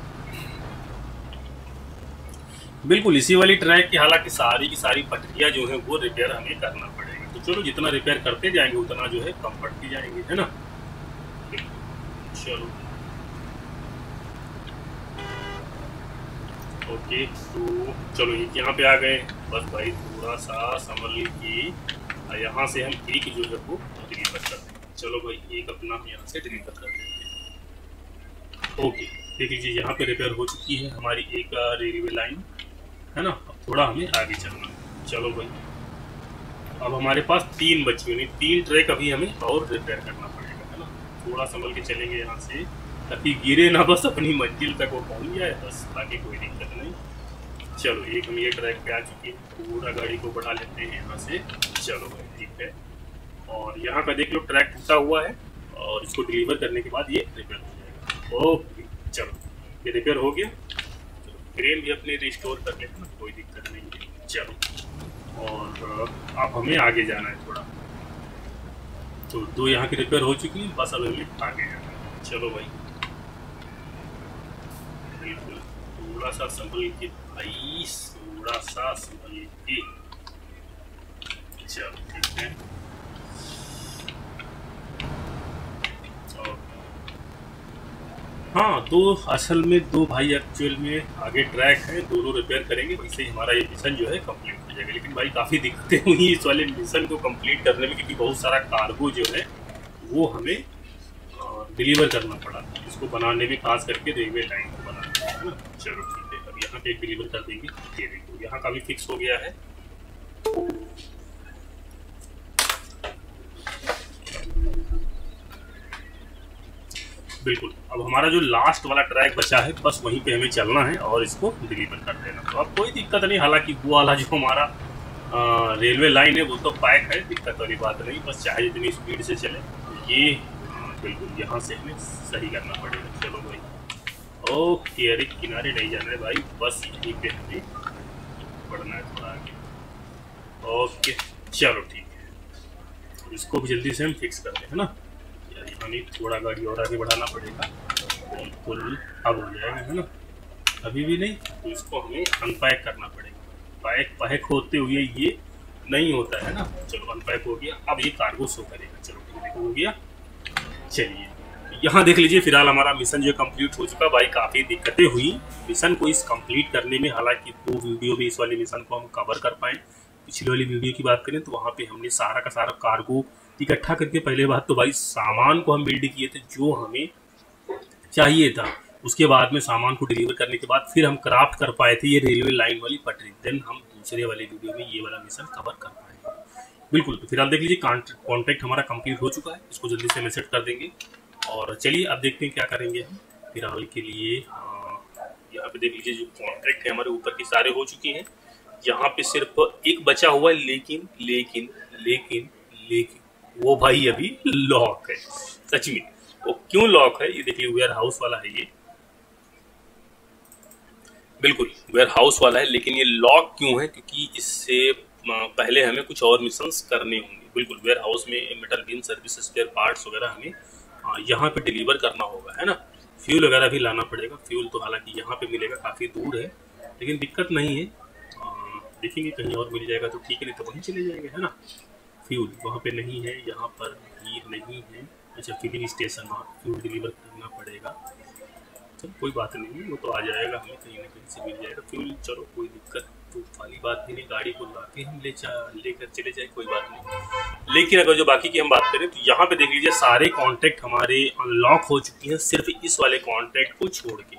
बिल्कुल इसी वाली ट्रैक की, हालांकि सारी की सारी पटरियाँ जो है वो रिपेयर हमें करना पड़ेगा। तो चलो जितना रिपेयर करते जाएंगे उतना जो है कम पड़ती जाएंगे, है ना। चलो ओके, तो चलो यहाँ पे आ गए। बस भाई थोड़ा सा संभल के यहाँ से हम एक जो है वो डिलीवर कर देंगे। चलो भाई एक अपना हम यहाँ से डिलीवर कर देंगे। ओके देख लीजिए यहाँ पे रिपेयर हो चुकी है हमारी एक रेलवे लाइन, है ना। अब थोड़ा हमें आगे चलना है। चलो भाई अब हमारे पास 3 बची हुई, 3 ट्रैक अभी हमें और रिपेयर करना पड़ेगा, है ना। थोड़ा संभल के चलेंगे यहाँ से ताकि गिरे ना, बस अपनी मंजिल तक वो पहुँच जाए, बस बाकी कोई दिक्कत नहीं। चलो एक हम ये ट्रैक पे आ चुके हैं, पूरा गाड़ी को बढ़ा लेते हैं यहाँ से। चलो भाई ठीक है, और यहाँ का देख लो ट्रैक टूटा हुआ है और इसको डिलीवर करने के बाद ये रिपेयर हो जाएगा। ओके चलो ये रिपेयर हो गया। चलो क्रेन भी अपने रिस्टोर कर लेते ना, कोई दिक्कत नहीं है। चलो और अब हमें आगे जाना है थोड़ा, तो 2 यहाँ की रिपेयर हो चुकी है, बस अब हमें आगे जाना है। चलो भाई बिल्कुल थोड़ा सा संभल के भाई, थोड़ा सा संभल के। चलो ठीक है, हाँ तो असल में 2 भाई एक्चुअल में आगे ट्रैक है, दोनों रिपेयर करेंगे, वैसे ही हमारा ये मिशन जो है कंप्लीट हो जाएगा। लेकिन भाई काफ़ी दिक्कतें हुई इस वाले मिशन को कंप्लीट करने में, क्योंकि बहुत सारा कार्गो जो है वो हमें डिलीवर करना पड़ा, इसको बनाने में खास करके रेलवे लाइन को बनाना है ना। चलो ठीक है, अब यहाँ पे एक डिलीवर कर देंगे। ये देखो यहाँ का भी फिक्स हो गया है। बिल्कुल अब हमारा जो लास्ट वाला ट्रैक बचा है बस वहीं पे हमें चलना है और इसको डिलीवर कर देना। तो अब कोई दिक्कत नहीं, हालांकि वो वाला जो हमारा रेलवे लाइन है वो तो पैक है, दिक्कत वाली बात नहीं, बस चाहे जितनी स्पीड से चले। ये बिल्कुल यहाँ से हमें सही करना पड़ेगा। चलो भाई ओके, अरे किनारे नहीं जाना है भाई, बस यहीं पे हमें बढ़ना है थोड़ा आगे। ओके चलो ठीक है, इसको भी जल्दी से हम फिक्स कर दें, है ना। हमें थोड़ा गाड़ी और आगे बढ़ाना पड़ेगा, बिल्कुल अब हो जाएगा, है ना। अभी भी नहीं, तो इसको हमें अनपैक करना पड़ेगा। पैक होते हुए ये नहीं होता है ना। चलो अनपैक हो गया, अब ये कार्गो शो करेगा। चलो ठीक हो गया। चलिए यहाँ देख लीजिए, फिलहाल हमारा मिशन जो कंप्लीट हो चुका। भाई काफ़ी दिक्कतें हुई मिशन को इस कंप्लीट करने में, हालांकि 2 वीडियो में इस वाले मिशन को हम कवर कर पाएँ। पिछले वाली वीडियो की बात करें तो वहाँ पे हमने सारा का सारा कार्गो इकट्ठा करके, पहले बात तो भाई सामान को हम बिल्ड किए थे जो हमें चाहिए था, उसके बाद में सामान को डिलीवर करने के बाद फिर हम क्राफ्ट कर पाए थे ये रेलवे लाइन वाली पटरी, देन हम दूसरे वाले वीडियो में ये वाला मिशन कवर कर पाए। बिल्कुल, तो फिलहाल देख लीजिए कॉन्ट्रैक्ट हमारा कंप्लीट हो चुका है, इसको जल्दी से हम सेट कर देंगे। और चलिए अब देखते हैं क्या करेंगे हम फिलहाल के लिए। यहाँ पे देख लीजिए जो कॉन्ट्रैक्ट है हमारे ऊपर की सारे हो चुके हैं, यहाँ पे सिर्फ एक बचा हुआ है, लेकिन लेकिन लेकिन लेकिन वो भाई अभी लॉक है। सच में वो क्यों लॉक है, ये देखिए वेयर हाउस वाला है ये, बिल्कुल वेयर हाउस वाला है, लेकिन ये लॉक क्यों है, क्योंकि इससे पहले हमें कुछ और मिशंस करने होंगे। बिल्कुल वेयर हाउस में metal beam service spare parts वगैरह हमें यहाँ पे डिलीवर करना होगा, है ना। फ्यूल वगैरह भी लाना पड़ेगा। फ्यूल तो हालांकि यहाँ पे मिलेगा, काफ़ी दूर है, लेकिन दिक्कत नहीं है, देखेंगे कहीं और मिल जाएगा तो ठीक है, नहीं तो वहीं चले जाएंगे, है ना। फ्यूल वहाँ पे नहीं है, यहाँ पर भी नहीं है। अच्छा फिलिंग स्टेशन वहाँ फ्यूल डिलीवर करना पड़ेगा। चलो कोई बात नहीं है, वो तो आ जाएगा, हमें कहीं ना कहीं से मिल जाएगा फ्यूल। चलो कोई दिक्कत तो वाली बात नहीं, गाड़ी को ला के हम लेकर चले जाए, कोई बात नहीं। लेकिन अगर जो बाकी की हम बात करें तो यहाँ पे देख लीजिए सारे कॉन्ट्रैक्ट हमारे अनलॉक हो चुकी हैं, सिर्फ इस वाले कॉन्ट्रैक्ट को छोड़ के।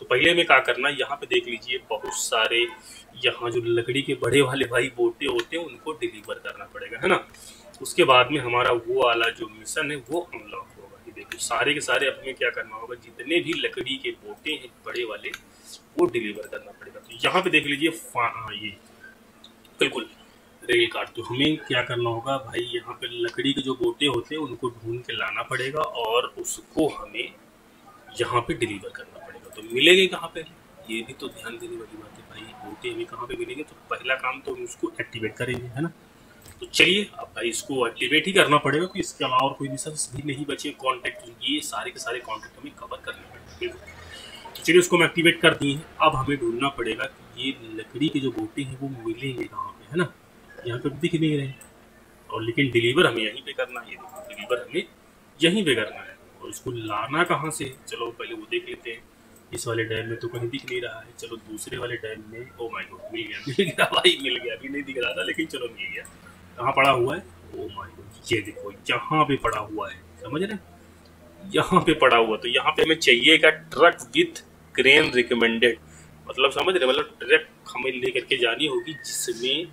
तो पहले हमें क्या करना है, यहाँ पे देख लीजिए बहुत सारे यहाँ जो लकड़ी के बड़े वाले भाई बोटे होते हैं उनको डिलीवर करना पड़ेगा, है ना। उसके बाद में हमारा वो वाला जो मिशन है वो अनलॉक होगा। ये देखो सारे के सारे अब हमें क्या करना होगा, जितने भी लकड़ी के बोटे हैं बड़े वाले वो डिलीवर करना पड़ेगा। तो यहाँ पे देख लीजिए ये बिल्कुल रेल कार्ड। तो हमें क्या करना होगा भाई, यहाँ पे लकड़ी के जो बोटे होते हैं उनको ढूंढ के लाना पड़ेगा और उसको हमें यहाँ पे डिलीवर करना पड़ेगा। तो मिलेंगे कहाँ पे, ये भी तो ध्यान देने वाली बात है भाई। बोटे हमें कहाँ पे मिलेंगे, तो पहला काम तो हम उसको एक्टिवेट करेंगे, है ना। तो चलिए अब भाई इसको एक्टिवेट ही करना पड़ेगा, तो इसके अलावा और कोई रिसोर्स भी नहीं बचे। कॉन्टैक्ट, ये सारे के सारे कॉन्टैक्ट हमें कवर करने पड़ेंगे। तो चलिए उसको हम एक्टिवेट कर दिए हैं। अब हमें ढूंढना पड़ेगा कि ये लकड़ी के जो बोटे हैं वो मिलेंगे कहाँ पे, है ना। यहाँ पे दिख नहीं रहे, और लेकिन डिलीवर हमें यहीं पे करना है। डिलीवर हमें यहीं पे करना है, और इसको लाना कहाँ से, चलो पहले वो देख लेते हैं। इस वाले डैम में तो कहीं दिख नहीं रहा है, चलो दूसरे वाले डैम में। ओ माय गॉड, मिल गया भाई, मिल गया। अभी नहीं दिख रहा था लेकिन चलो मिल गया। कहाँ पड़ा हुआ है, ओ माय गॉड, ये देखो यहाँ पे पड़ा हुआ है, समझ रहे, यहाँ पे पड़ा हुआ। तो यहाँ पे हमें चाहिएगा ट्रक विथ क्रेन रिकमेंडेड, मतलब समझ रहे, मतलब ट्रक हमें लेकर के जानी होगी जिसमें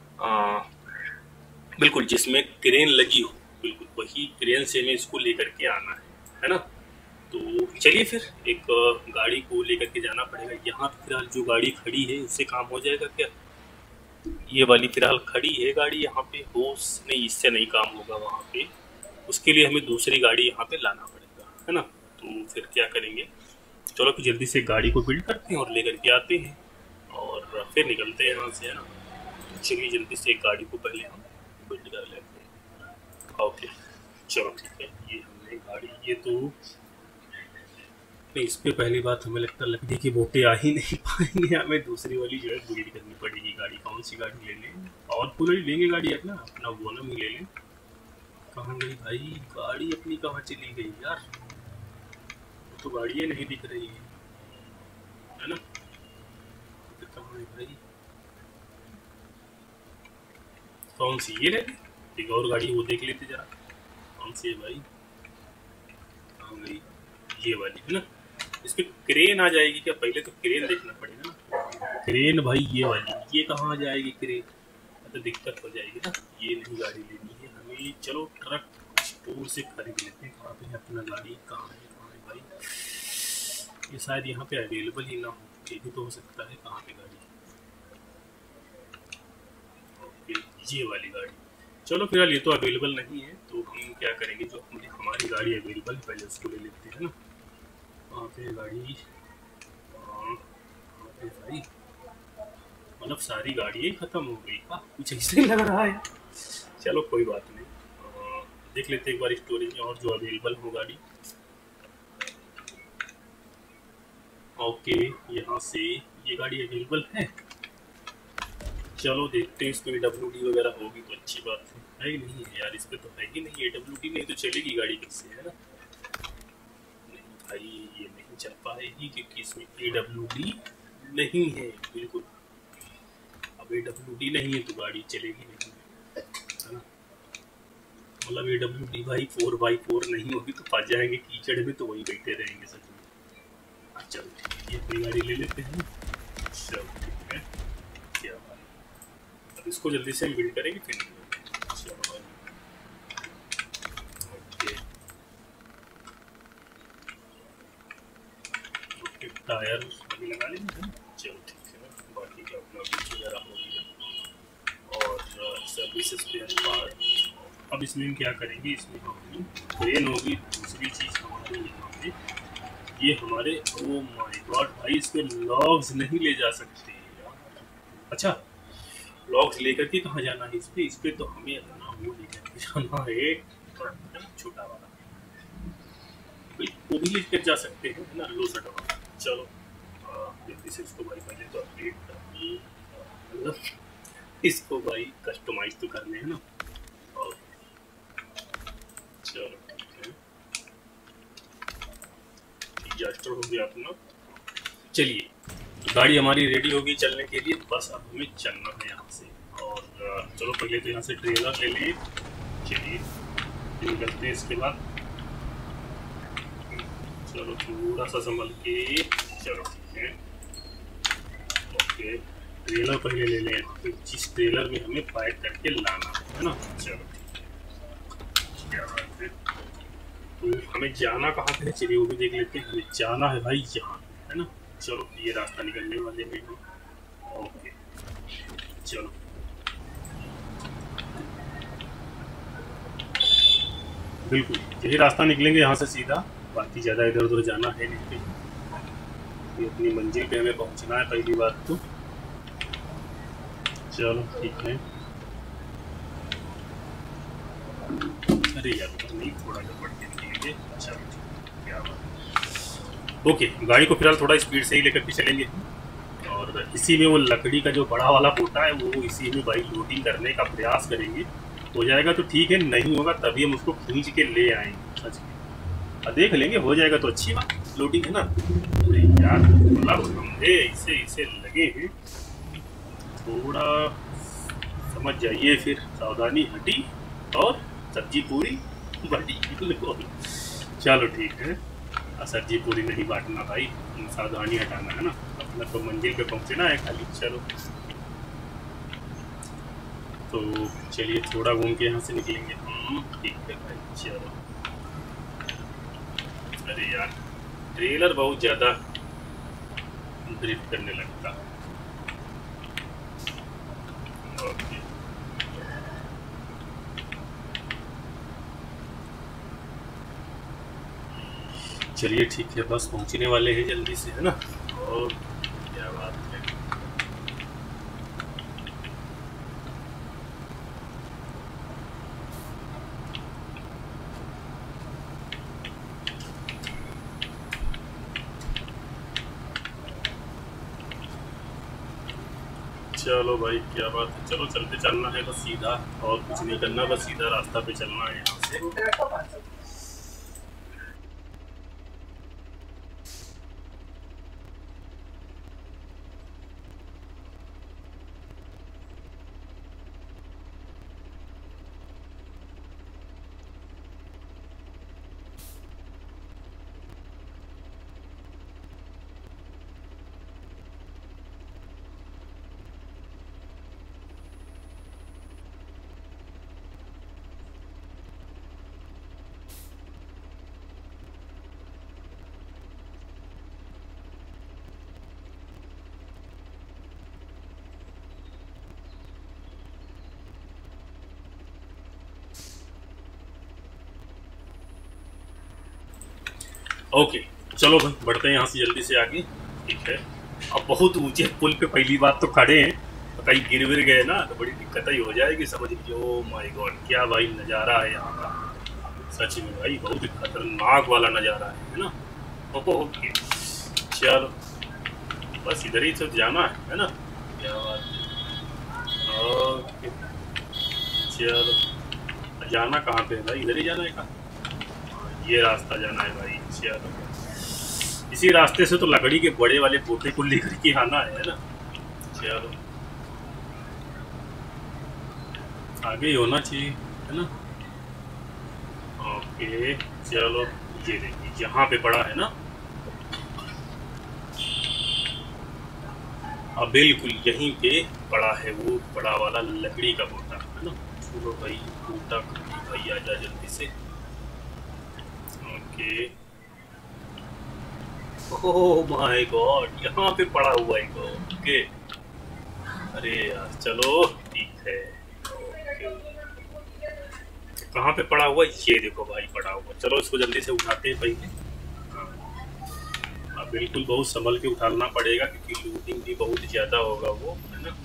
बिल्कुल जिसमें क्रेन लगी हो, बिल्कुल वही क्रेन से हमें इसको लेकर के आना है ना। तो चलिए फिर एक गाड़ी को लेकर के जाना पड़ेगा। यहाँ फिलहाल जो गाड़ी खड़ी है उससे काम हो जाएगा क्या, ये वाली फिलहाल खड़ी है गाड़ी यहाँ पे, हो नहीं, इससे नहीं काम होगा वहाँ पे। उसके लिए हमें दूसरी गाड़ी यहाँ पे लाना पड़ेगा, है ना। तो फिर क्या करेंगे, चलो फिर जल्दी से गाड़ी को बिल्ड करते हैं और लेकर के आते हैं और फिर निकलते हैं यहाँ से, है ना। चलिए जल्दी से गाड़ी को पहले हम बिल्ड कर लेते हैं। ओके चलो ठीक है, ये हमने गाड़ी, ये तो इस पे पहली बात हमें लगता है लकड़ी के बोटे आ ही नहीं पाएंगे, हमें दूसरी वाली जो है बिल्ड करनी पड़ेगी। गाड़ी कौन सी गाड़ी ले लें, और पूरी लेंगे गाड़ी अपना अपना वोनम ही ले लें। कहाँ गई भाई गाड़ी अपनी, कहाँ चली गई यार, तो गाड़ियाँ नहीं दिख रही है ना। तो कहाँ है भाई, कौन सी, ये ले, एक और गाड़ी वो देख लेते जरा, कौन सी है भाई, कहाँ गई, ये वाली है ना। इस पे क्रेन आ जाएगी क्या, पहले तो क्रेन देखना पड़ेगा ना। क्रेन भाई ये वाली, ये कहाँ आ जाएगी क्रेन, तो दिक्कत हो जाएगी ना। ये नहीं गाड़ी लेनी है हमें, चलो ट्रक स्टोर से खरीद लेते हैं। कहाँ पे है अपना गाड़ी, कहाँ है भाई, ये शायद यहाँ पे अवेलेबल ही ना हो, ये भी तो हो सकता है। कहाँ पे गाड़ी, ओके ये वाली गाड़ी, चलो फिलहाल ये तो अवेलेबल नहीं है। तो हम क्या करेंगे, जो हमारी गाड़ी अवेलेबल पहले उसको ले लेते हैं ना। वहाँ पे गाड़ी भाई, मतलब सारी गाड़ियाँ खत्म हो गई का, कुछ ऐसे लग रहा है। चलो कोई बात नहीं, देख लेते एक बार स्टोरेज में और जो अवेलेबल हो गाड़ी। ओके यहाँ से ये गाड़ी अवेलेबल है, चलो देखते हैं। इसमें AWD वगैरह होगी तो अच्छी बात है ही नहीं है यार, इस पे तो है ही नहीं AWD, नहीं तो चलेगी गाड़ी किससे, है ना। नहीं भाई ये नहीं चल पाएगी क्योंकि इसमें AWD नहीं है, बिल्कुल। अब AWD नहीं है तो गाड़ी चलेगी नहीं, है ना। मतलब AWD भाई 4x4 नहीं होगी तो फंस जाएंगे कीचड़ में, तो वही बैठे रहेंगे सच में। चलो ये अपनी गाड़ी ले लेते हैं, चलो ठीक है, क्या बात। अब इसको जल्दी से हम बिल्ड करेंगे फिर। चलो ओके, टायर अभी लगा लेंगे, चलो ठीक है। बाकी का अपना बीच वगैरह हो गया और सर्विसेज स्पेयर पार्ट। अब इसमें हम क्या करेंगे, इसमें हमारी क्रेन होगी, दूसरी चीज़ हमारी यहाँ पे ये हमारे, ओ माय गॉड भाई इस पे लॉग्स नहीं ले जा सकते यार। अच्छा लॉग्स लेकर के कहाँ जाना है, इस पे तो हमें अपना वो लेकर के जाना है, छोटा वाला, वो भी लेकर जा सकते हैं ना, लो सट वाला। चलो जल्दी से इसको भाई पहले तो अपडेट करनी, मतलब इसको भाई कस्टमाइज तो करने हैं ना। और चलो ठीक है, एडजस्टर हो गया अपना। चलिए गाड़ी हमारी रेडी होगी चलने के लिए, बस अब हमें चलना है यहाँ से। और चलो पहले तो यहाँ से ट्रेलर ले लें, चलिए निकलते हैं इसके बाद। चलो थोड़ा सा संभल के, चलो ठीक है। ओके, ट्रेलर पहले ले लें, तो जिस ट्रेलर में हमें पैक करके लाना है ना। चलो क्या बात है, तो हमें जाना कहाँ पे है, चलिए वो भी देख लेते हैं। हमें जाना है भाई यहाँ, है ना। चलो ये रास्ता निकलने वाले हैं हम। ओके चलो, बिल्कुल यही रास्ता निकलेंगे यहाँ से सीधा, बाकी ज़्यादा इधर उधर जाना है नहीं। ये अपनी मंजिल पे हमें पहुँचना है पहली बात तो। चलो ठीक है। अरे यार नहीं, थोड़ा गड़बड़ के निकलेंगे। चलो क्या बात। ओके, गाड़ी को फिलहाल थोड़ा स्पीड से ही लेकर के चलेंगे, और इसी में वो लकड़ी का जो बड़ा वाला पोटा है वो इसी में भाई लोडिंग करने का प्रयास करेंगे। हो जाएगा तो ठीक है, नहीं होगा तभी हम उसको खींच के ले आएंगे। सच में देख लेंगे, हो जाएगा तो अच्छी बात, लोडिंग है ना। अरे यार मतलब हमने इसे लगे हैं, थोड़ा समझ जाइए फिर। सावधानी हटी और सब्जी पूरी बड़ी। चलो ठीक है, सब्जी पूरी नहीं बांटना भाई, सावधानी हटाना है ना, अपना तो मंजिल पे पहुंचना है खाली। चलो तो चलिए थोड़ा घूम के यहाँ से निकलेंगे। ठीक है भाई चलो। अरे यार ट्रेलर बहुत ज़्यादा ड्रिफ्ट करने लगता। ओके चलिए ठीक है, बस पहुंचने वाले हैं जल्दी से, है ना। और क्या बात है, चलो भाई क्या बात है। चलो चलते चलना है बस सीधा, और कुछ नहीं करना, बस सीधा रास्ता पे चलना है यहाँ से। ओके चलो भाई बढ़ते हैं यहाँ से जल्दी से आगे। ठीक है, अब बहुत ऊंचे पुल पे पहली बात तो खड़े हैं, तो कहीं गिर विर गए ना तो बड़ी दिक्कत ही हो जाएगी, समझ लीजिए। ओ माय गॉड क्या भाई नज़ारा है यहाँ का, सच में भाई बहुत ही खतरनाक वाला नज़ारा है ना। ओके चलो बस इधर ही तो जाना है ना। क्या बात है, ओके चलो जाना कहाँ पे है भाई, इधर ही जाना है कहाँ, ये रास्ता जाना है भाई। चलो इसी रास्ते से तो लकड़ी के बड़े वाले पोटे को लेकर के आना है ना। चलो आगे ही होना चाहिए, है ना। ओके चलो ये देखिए यहाँ पे पड़ा है ना, अब बिल्कुल यहीं पे पड़ा है वो बड़ा वाला लकड़ी का पोटा, है ना। चलो भाई पोटा भाई आ जा जल्दी से। ओके ओह माय गॉड यहाँ पे पड़ा हुआ है। ओके अरे यार चलो ठीक है। ओके कहाँ पे पड़ा हुआ, ये देखो भाई पड़ा हुआ। चलो इसको जल्दी से उठाते हैं पहले। हाँ बिल्कुल बहुत संभल के उठाना पड़ेगा क्योंकि लूटिंग भी बहुत ज़्यादा होगा वो, है ना।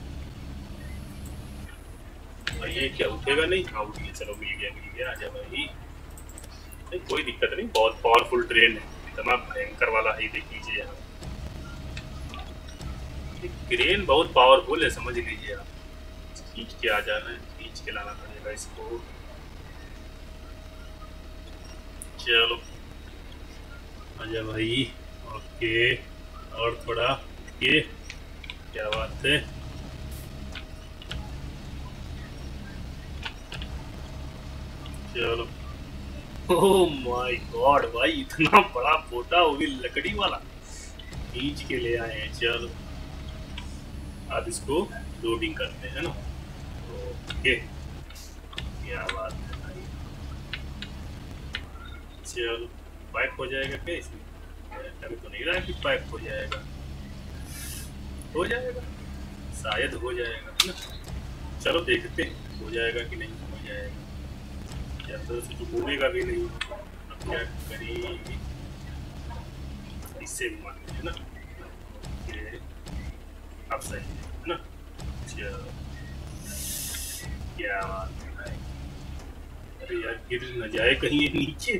ये क्या उठेगा नहीं, हाँ उठ गया। चलो मिल गया आजा भाई, नहीं कोई दिक्कत नहीं, बहुत पावरफुल ट्रेन है, इतना भयंकर वाला है। देख लीजिए यहाँ क्रेन बहुत पावरफुल है, समझ लीजिए आप। खींच के आ जाना है, खींच के लाना पड़ेगा इसको। चलो आजा भाई। ओके और थोड़ा ये क्या बात है, चलो ओह माय गॉड भाई, इतना बड़ा पोटा, वो भी लकड़ी वाला खींच के ले आए हैं। चलो अब इसको लोडिंग करते हैं ना। ओके, क्या बात है भाई। चलो पैक हो जाएगा क्या इसमें? अभी तो नहीं रहा कि पैक हो जाएगा। हो जाएगा, शायद हो जाएगा ना। चलो देखते हैं हो जाएगा कि नहीं हो जाएगा। ज़्यादा से तो घूमेगा भी नहीं। अब क्या करें, इससे भी मान है ना। ओके, अब सही है ना। चलो क्या बात है भाई। अरे यार गिर न जाए कहीं ये नीचे।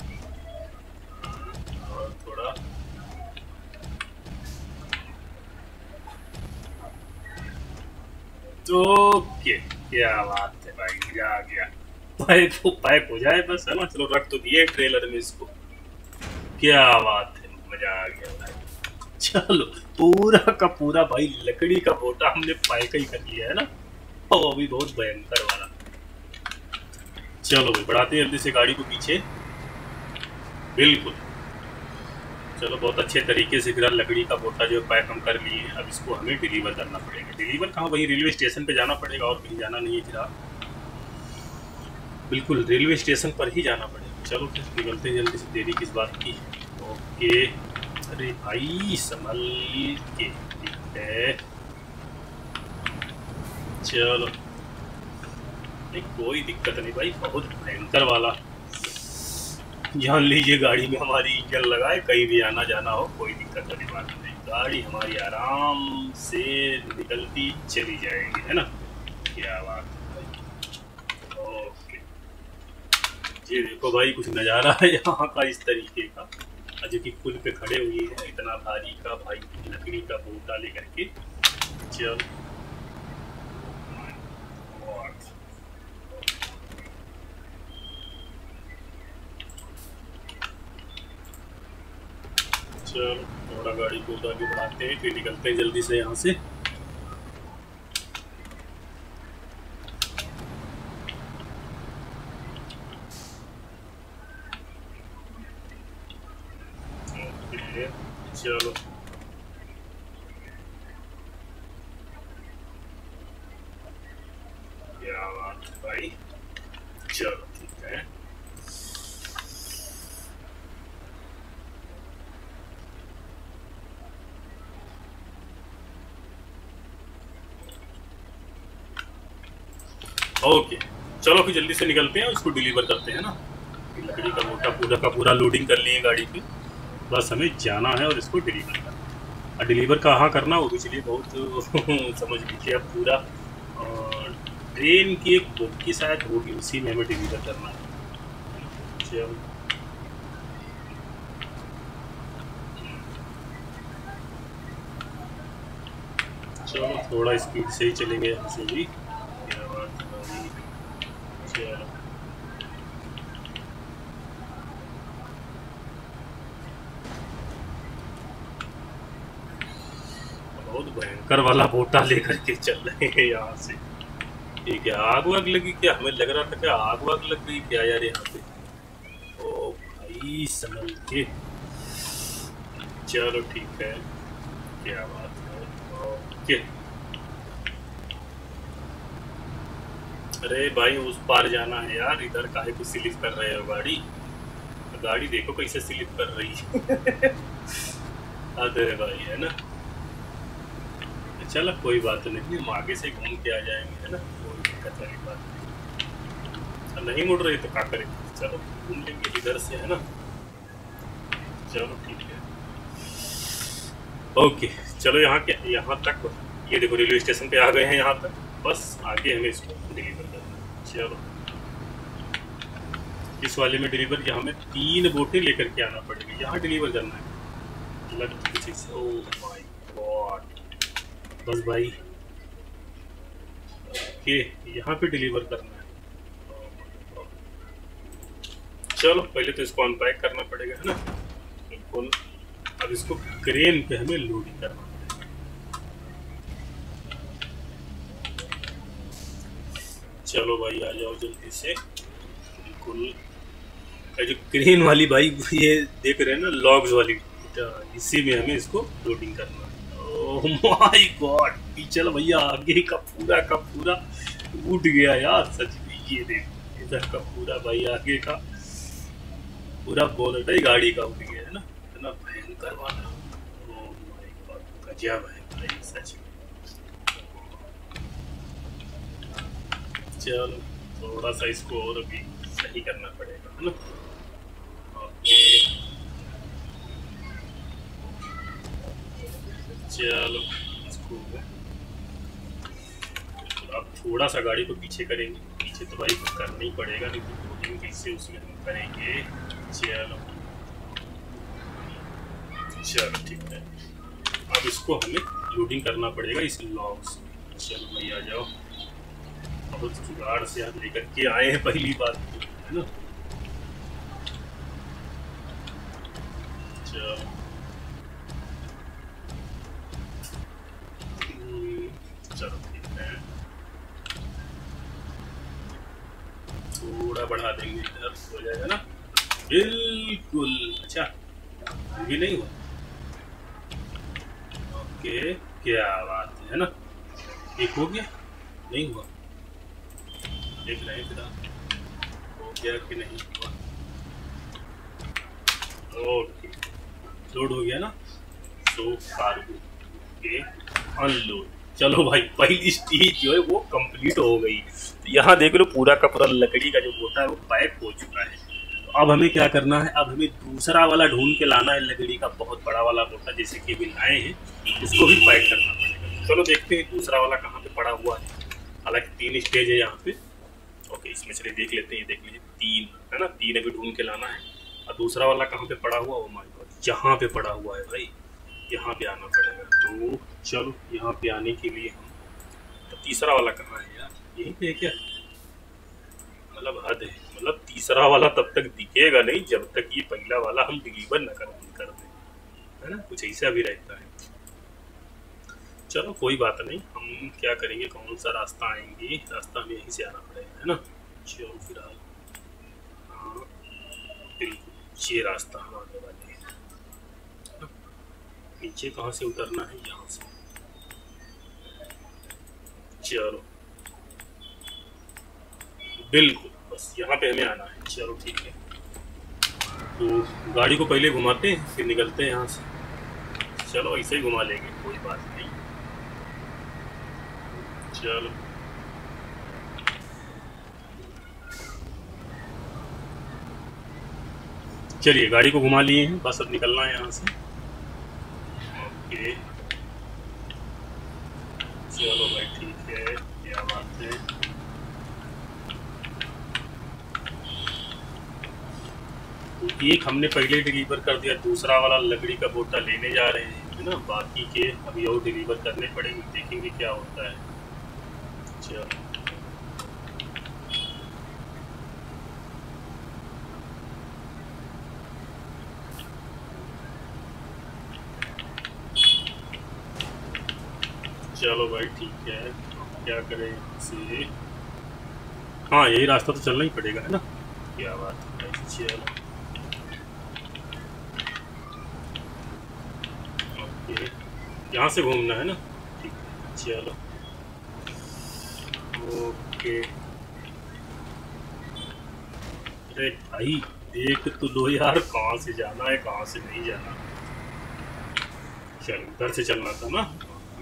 और थोड़ा ओके, क्या बात है भाई, मजा आ गया। पैक हो जाए बस, है ना। चलो रख तो दिए ट्रेलर में इसको। क्या बात है, मजा आ गया भाई। चलो पूरा का पूरा भाई लकड़ी का बोटा हमने पैक ही कर लिया है ना। और वो भी बहुत भयंकर वाला। चलो भाई बढ़ाते हैं जल्दी से गाड़ी को पीछे। बिल्कुल। चलो बहुत अच्छे तरीके से फिर लकड़ी का बोटा जो पैक हम कर लिए। अब इसको हमें डिलीवर करना पड़ेगा। डिलीवर कहाँ, वही रेलवे स्टेशन पे जाना पड़ेगा, और कहीं जाना नहीं है फिर। बिल्कुल रेलवे स्टेशन पर ही जाना पड़ेगा। चलो फिर निकलते हैं जल्दी से, देरी किस बात की। ओके, अरे भाई संभल के, ठीक है। चलो नहीं कोई दिक्कत नहीं भाई, बहुत भयंकर वाला। जान लीजिए गाड़ी में हमारी इंजन लगाए, कहीं भी आना जाना हो कोई दिक्कत वाली बात नहीं। गाड़ी हमारी आराम से निकलती चली जाएगी, है ना। क्या बात है भाई। ओके, ये देखो भाई कुछ नज़ारा है यहाँ का इस तरीके का, जो कि पुल पे खड़े हुए हैं इतना भारी का भाई लकड़ी का बोटा लेकर के। चलो चलो थोड़ा गाड़ी को आगे बढ़ाते हैं, फिर निकलते हैं जल्दी से यहाँ से। चलो क्या बात है भाई। चलो ठीक है। ओके चलो फिर जल्दी से निकलते हैं, उसको डिलीवर करते हैं ना। लकड़ी का मोटा पूरा का पूरा लोडिंग कर लिए गाड़ी पे, बस हमें जाना है और इसको डिलीवर करना है। और डिलीवर कहाँ करना वो भी चलिए बहुत समझ लीजिए अब पूरा। ट्रेन की एक बोगी शायद होगी, उसी में हमें डिलीवर करना है। चलो चलो थोड़ा स्पीड से ही चलेंगे यहाँ से भी। क्या बात है भाई। चलो बहुत भयंकर वाला बोटा लेकर के चल रहे हैं यहाँ से। ठीक है, आग वाग लगी क्या? हमें लग रहा था क्या आग वाग लग गई क्या यार यहाँ पे। ओ भाई संभल के। चलो ठीक है, क्या बात है। ओके, अरे भाई उस पार जाना है यार, इधर काहे को स्लिप कर रहे हो गाड़ी। गाड़ी देखो कैसे स्लिप कर रही है। अरे भाई है ना। चलो कोई बात नहीं, हम आगे से घूम के आ जाएंगे, है ना। कोई दिक्कत वाली बात नहीं। नहीं मुड़ रही तो क्या करेंगे, चलो घूम लेंगे इधर से, है ना। चलो ठीक है। ओके चलो यहाँ तक, ये देखो रेलवे स्टेशन पे आ गए हैं यहाँ तक। बस आगे हमें इसको डिलीवर करना है। चलो इस वाले में डिलीवर, यहाँ हमें 3 बोटें लेकर के आना पड़ेगी, यहाँ डिलीवर करना है। ओह माय गॉड, बस भाई ओके यहाँ पे डिलीवर करना है। चलो पहले तो इसको अनपैक करना पड़ेगा, है ना। बिल्कुल, अब इसको क्रेन पे हमें लोडिंग करना पड़ेगा। चलो भाई आ जाओ जल्दी से। बिल्कुल जो क्रेन वाली भाई ये देख रहे हैं ना, लॉग्स वाली, इसी में हमें इसको लोडिंग करना है। ओह माय गॉड, पीछे भैया आगे का पूरा उठ गया यार सच में। ये देख इधर का पूरा भाई आगे का पूरा बोनट है गाड़ी का उठ गया है ना, इतना भयंकर वाला। ओह माय गॉड, गजब है भाई सच में। चलो थोड़ा सा इसको और भी सही करना पड़ेगा है ना। ओके चलो इसको अब थोड़ा सा गाड़ी को पीछे करेंगे, पीछे तो भाई करना ही पड़ेगा, लेकिन लोडिंग कैसे उसमें हम करेंगे। चलो चलो ठीक है, अब इसको हमें लोडिंग करना पड़ेगा इस लॉग से। चलो भाई आ जाओ, बहुत जुगाड़ से हम लेकर के आए हैं पहली बात है ना। चलो चलो ठीक है, थोड़ा बढ़ा देंगे इधर, हो जाएगा ना बिल्कुल। अच्छा भी नहीं हुआ, ओके क्या बात है ना, एक हो गया, नहीं हुआ, देख रहे हैं फिर हो गया कि नहीं हुआ। ओके लोड हो गया ना, तो कार्गो के अनलोड। चलो भाई पहली स्टेज जो है वो कंप्लीट हो गई। तो यहाँ देख लो पूरा का पूरा लकड़ी का जो बोटा है वो पैक हो चुका है। तो अब हमें क्या करना है, अब हमें दूसरा वाला ढूंढ के लाना है, लकड़ी का बहुत बड़ा वाला बोटा जैसे कि अभी लाए हैं, उसको भी पैक करना पड़ेगा। चलो देखते हैं दूसरा वाला कहाँ पे पड़ा हुआ है। हालांकि 3 स्टेज है यहाँ पे। ओके इसमें चलिए देख लेते हैं, ये देख लीजिए 3 है ना, 3 अभी ढूंढ के लाना है। और दूसरा वाला कहाँ पे पड़ा हुआ, ओ माय गॉड यहाँ पे पड़ा हुआ है भाई, यहाँ पे आना पड़ेगा। तो चलो यहाँ पे आने के लिए हम, तो तीसरा वाला कहाँ है यार, यहीं पे है क्या, मतलब हद है, मतलब तीसरा वाला तब तक दिखेगा नहीं जब तक ये पहला वाला हम डिलीवर न कर दें, है ना, कुछ ऐसा भी रहता है। चलो कोई बात नहीं, हम क्या करेंगे, कौन सा रास्ता आएंगे, रास्ता हमें यहीं से आना पड़ेगा है ना। चलो फिलहाल हाँ बिल्कुल ये रास्ता हम आने वाले हैं। नीचे कहाँ से उतरना है, यहाँ से। चलो बिल्कुल बस यहाँ पे हमें आना है। चलो ठीक है, तो गाड़ी को पहले घुमाते हैं फिर निकलते हैं यहाँ से। चलो ऐसे ही घुमा लेंगे, कोई बात नहीं। चलो चलिए गाड़ी को घुमा लिए हैं, बस अब निकलना है यहाँ से। ओके चलो भाई ठीक है, क्या बात है। तो एक हमने पहले डिलीवर कर दिया, दूसरा वाला लकड़ी का बोटा लेने जा रहे हैं है ना, बाकी के अभी और डिलीवर करने पड़ेंगे, देखेंगे क्या होता है। चलो चलो भाई ठीक है, क्या करें इसे, हाँ यही रास्ता तो चलना ही पड़ेगा है ना, क्या बात है। चलो ओके यहाँ से घूमना है ना, ठीक है चलो ओके। अरे भाई देख तो लो यार, कहाँ से जाना है कहाँ से नहीं जाना। चलो उधर से चलना था ना,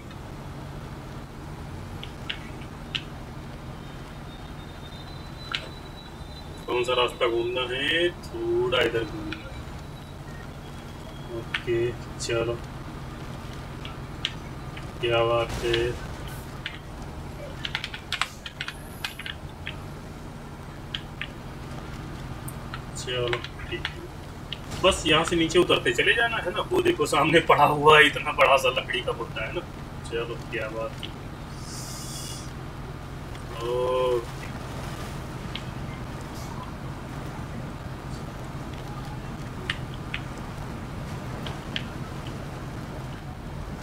कौन सा रास्ता घूमना है, थोड़ा इधर घूमना है। ओके चलो क्या बात है। चलो ठीक है, बस यहाँ से नीचे उतरते चले जाना है ना। वो देखो सामने पड़ा हुआ है, इतना बड़ा सा लकड़ी का बोटा है ना। चलो क्या बात है। ओ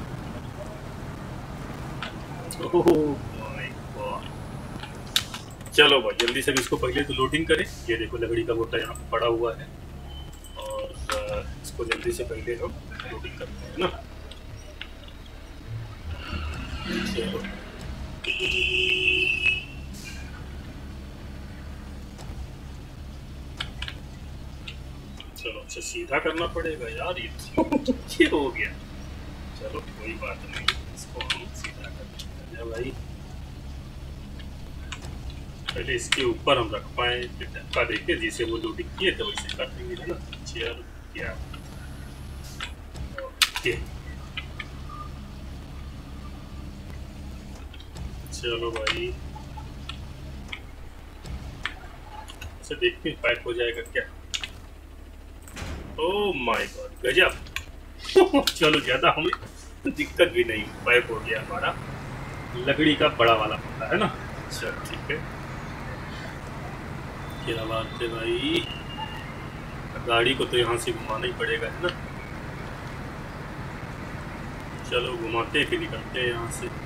ओह माय गॉड, चलो भाई जल्दी से इसको पहले तो लोडिंग करें। ये देखो लकड़ी का गोटा यहाँ पे पड़ा हुआ है और इसको जल्दी से पहले हम लोडिंग करते हैं ना। चलो चलो अच्छा सीधा करना पड़ेगा यार ये हो गया। चलो कोई बात नहीं, इसको हम सीधा करते हैं भाई। पहले इसके ऊपर हम रख पाए धक्का देके, जिसे वो लोडिंग किए थे वैसे कर देंगे है ना। चलो क्या ओके, चलो भाई इसे देखते हैं पैक हो जाएगा क्या। ओह माय गॉड गजब चलो ज्यादा हमें दिक्कत भी नहीं, पैक हो गया हमारा लकड़ी का बड़ा वाला पत्ता है ना। चलो ठीक है, क्या बात है भाई। गाड़ी को तो यहाँ से घुमाना ही पड़ेगा है ना। चलो घुमाते हैं फिर निकलते हैं यहाँ से।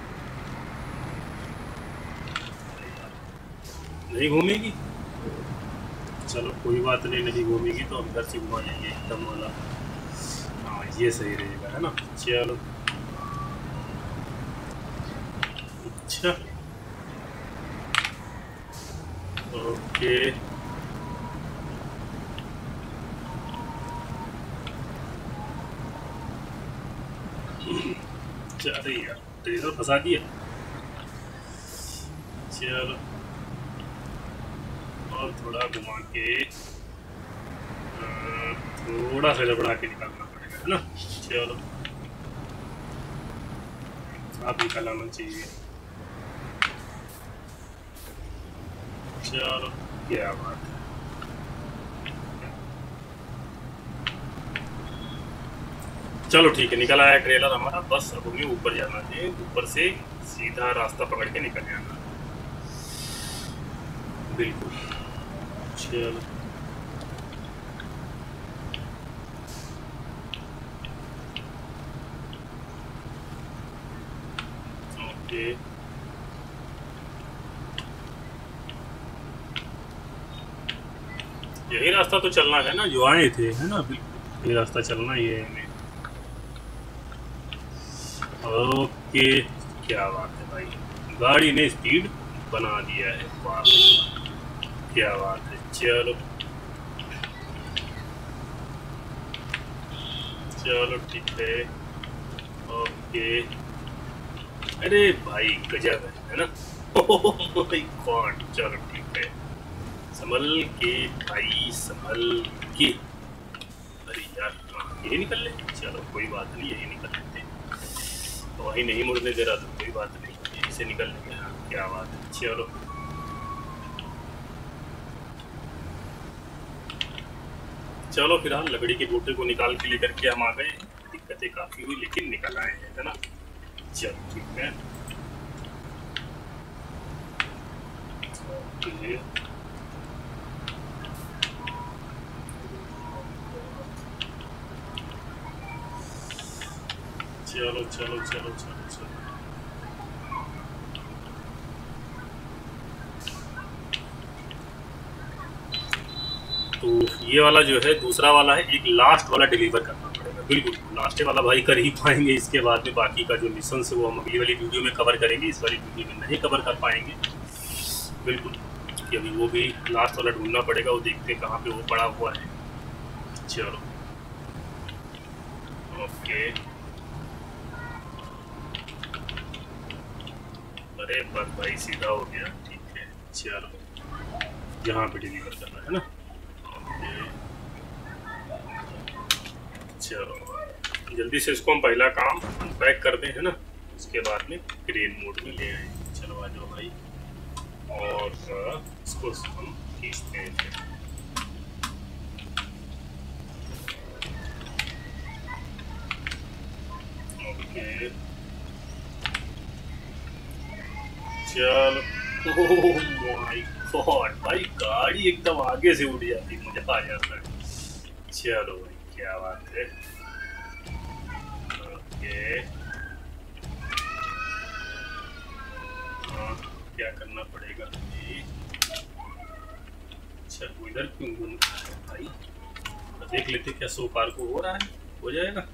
नहीं घूमेगी, चलो कोई बात नहीं, नहीं घूमेगी तो हम इधर से घुमा लेंगे एकदम वाला। हाँ ये सही रहेगा है ना। चलो अच्छा ओके, अरे यार ट्रेलर फंसा दिया। चलो और थोड़ा घुमा के थोड़ा सा लबड़ा के निकालना पड़ेगा है ना। चलो आप निकाल आना चाहिए। चलो क्या बात है। चलो ठीक है, निकल आया ट्रेलर हमारा। बस अब हमें ऊपर जाना है, ऊपर से सीधा रास्ता पकड़ के निकल जाना बिल्कुल। चलो ओके, यही रास्ता तो चलना है ना जो आए थे है ना। बिल्कुल ये रास्ता चलना ही है हमें। ओके क्या बात है भाई, गाड़ी ने स्पीड बना दिया है, वाह क्या बात है। चलो चलो ठीक है ओके। अरे भाई गजब है ना। ओह माय गॉड, चलो ठीक है, संभल के भाई संभल के। अरे यार यही निकल ले, चलो कोई बात नहीं यही निकल लेते। तो वही नहीं मुड़ने दे रहा तो कोई बात नहीं, यहीं से निकल लेंगे। हाँ क्या बात है। चलो चलो फिलहाल लकड़ी के बूटे को निकाल के लेकर के हम आ गए। दिक्कतें काफ़ी हुई लेकिन निकल आए हैं है ना। चलो ठीक है ओके। चलो चलो चलो चलो चलो तो ये वाला जो है दूसरा वाला है, एक लास्ट वाला डिलीवर करना पड़ेगा। बिल्कुल लास्ट वाला भाई कर ही पाएंगे, इसके बाद में बाकी का जो मिशन है वो हम अगली वाली वीडियो में कवर करेंगे, इस वाली वीडियो में नहीं कवर कर पाएंगे बिल्कुल, कि अभी वो भी लास्ट वाला ढूंढना पड़ेगा। वो देखते हैं कहाँ पे वो पड़ा हुआ है। चलो ओके, अरे बस भाई सीधा हो गया ठीक है। चलो यहाँ पे डिलीवर करना है ना। चलो जल्दी से इसको हम पहला काम अनपैक कर दें है ना, उसके बाद में क्रेन मोड में ले आए। चलो आ जाओ भाई और इसको हम खींचते हैं। ओके चलो ओह माय गॉड भाई, गाड़ी एकदम आगे से उड़ जाती, मजा आ जाता है। चलो भाई क्या बात है ओके। हाँ क्या करना पड़ेगा, अच्छा वो इधर क्यों घूम रहा है भाई, तो देख लेते क्या सो पार को हो रहा है, हो जाएगा।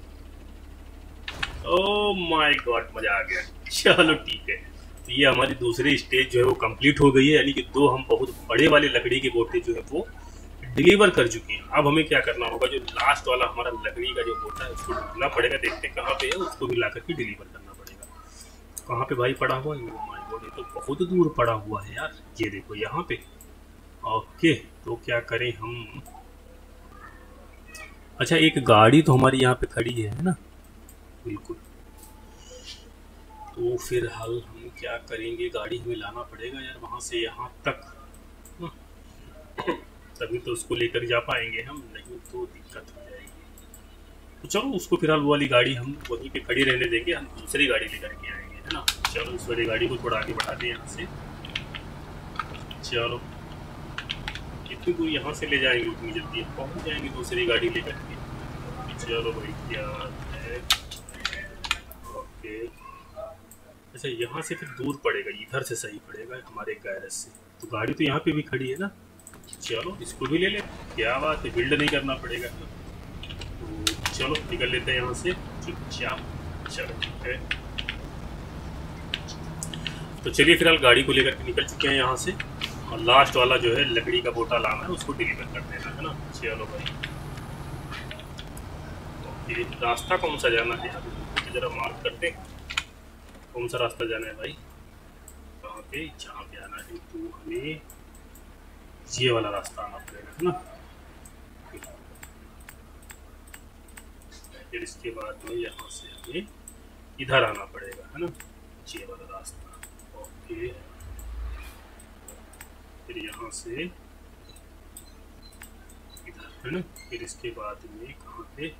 ओह माय गॉड मजा आ गया। चलो ठीक है, तो ये हमारी दूसरी स्टेज जो है वो कंप्लीट हो गई है, यानी कि दो हम बहुत बड़े वाले लकड़ी के बोटे जो है वो डिलीवर कर चुके हैं। अब हमें क्या करना होगा, जो लास्ट वाला हमारा लकड़ी का जो बोटा है उसको ढूंढना पड़ेगा, देखते हैं कहाँ पे है, उसको भी ला करके डिलीवर करना पड़ेगा। कहाँ पे भाई पड़ा हुआ है, माय गॉड ये तो बहुत दूर पड़ा हुआ है यार, ये देखो यहाँ पे। ओके तो क्या करें हम, अच्छा एक गाड़ी तो हमारी यहाँ पे खड़ी है ना, बिल्कुल। तो फिर हल हम क्या करेंगे, गाड़ी हमें लाना पड़ेगा यार वहाँ से यहाँ तक, तभी तो उसको लेकर जा पाएंगे हम, नहीं तो दिक्कत हो जाएगी। तो चलो उसको फिलहाल वो वाली गाड़ी हम वहीं पे खड़ी रहने देंगे, हम दूसरी गाड़ी लेकर के आएंगे, है ना। चलो उस वाली गाड़ी को थोड़ा आगे बढ़ा दें यहाँ से। चलो कितनी दूर यहाँ से ले जाएंगे उतनी जल्दी पहुँच जाएंगे दूसरी गाड़ी लेकर के। चलो भाई क्या है, ओके। अच्छा यहाँ से फिर दूर पड़ेगा, इधर से सही पड़ेगा हमारे गैरेज से, तो गाड़ी तो यहाँ पे भी खड़ी है ना। चलो इसको भी ले ले, क्या बात है, बिल्ड नहीं करना पड़ेगा। तो चलो निकल लेते हैं यहाँ से चुपचाप। चलो ठीक है, तो चलिए फिलहाल गाड़ी को लेकर के निकल चुके हैं यहाँ से, और लास्ट वाला जो है लकड़ी का बोटा लाना है उसको डिलीवर कर देना है ना। चलो भाई ये रास्ता कौन सा जाना है जरा मार्क करते हैं, कौन सा रास्ता जाना है भाई, कहाँ पे, जहाँ पे आना है तो हमें ये वाला रास्ता आना पड़ेगा, है ना। फिर इसके बाद में यहाँ से हमें इधर आना पड़ेगा, है ना, ये वाला रास्ता। ओके फिर यहाँ से इधर, है ना। फिर इसके बाद में कहाँ पे,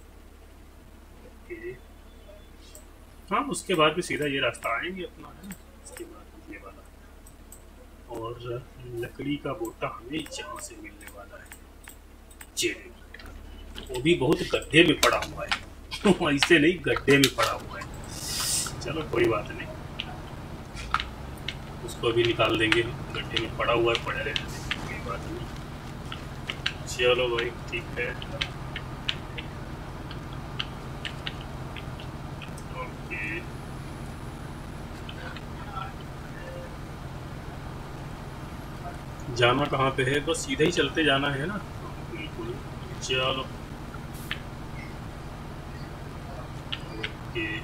ओके हाँ उसके बाद भी सीधा ये रास्ता आएंगे अपना, है ना। इसके बाद ये वाला, और लकड़ी का बोटा हमें यहाँ से मिलने वाला है, चेरे वो भी बहुत गड्ढे में पड़ा हुआ है ऐसे नहीं गड्ढे में पड़ा हुआ है। चलो कोई बात नहीं, उसको भी निकाल देंगे, गड्ढे में पड़ा हुआ है, पड़े रहने देंगे, कोई बात नहीं। चलो भाई ठीक है, ओके जाना कहाँ पे है, बस सीधा ही चलते जाना है ना, बिल्कुल। चलो ओके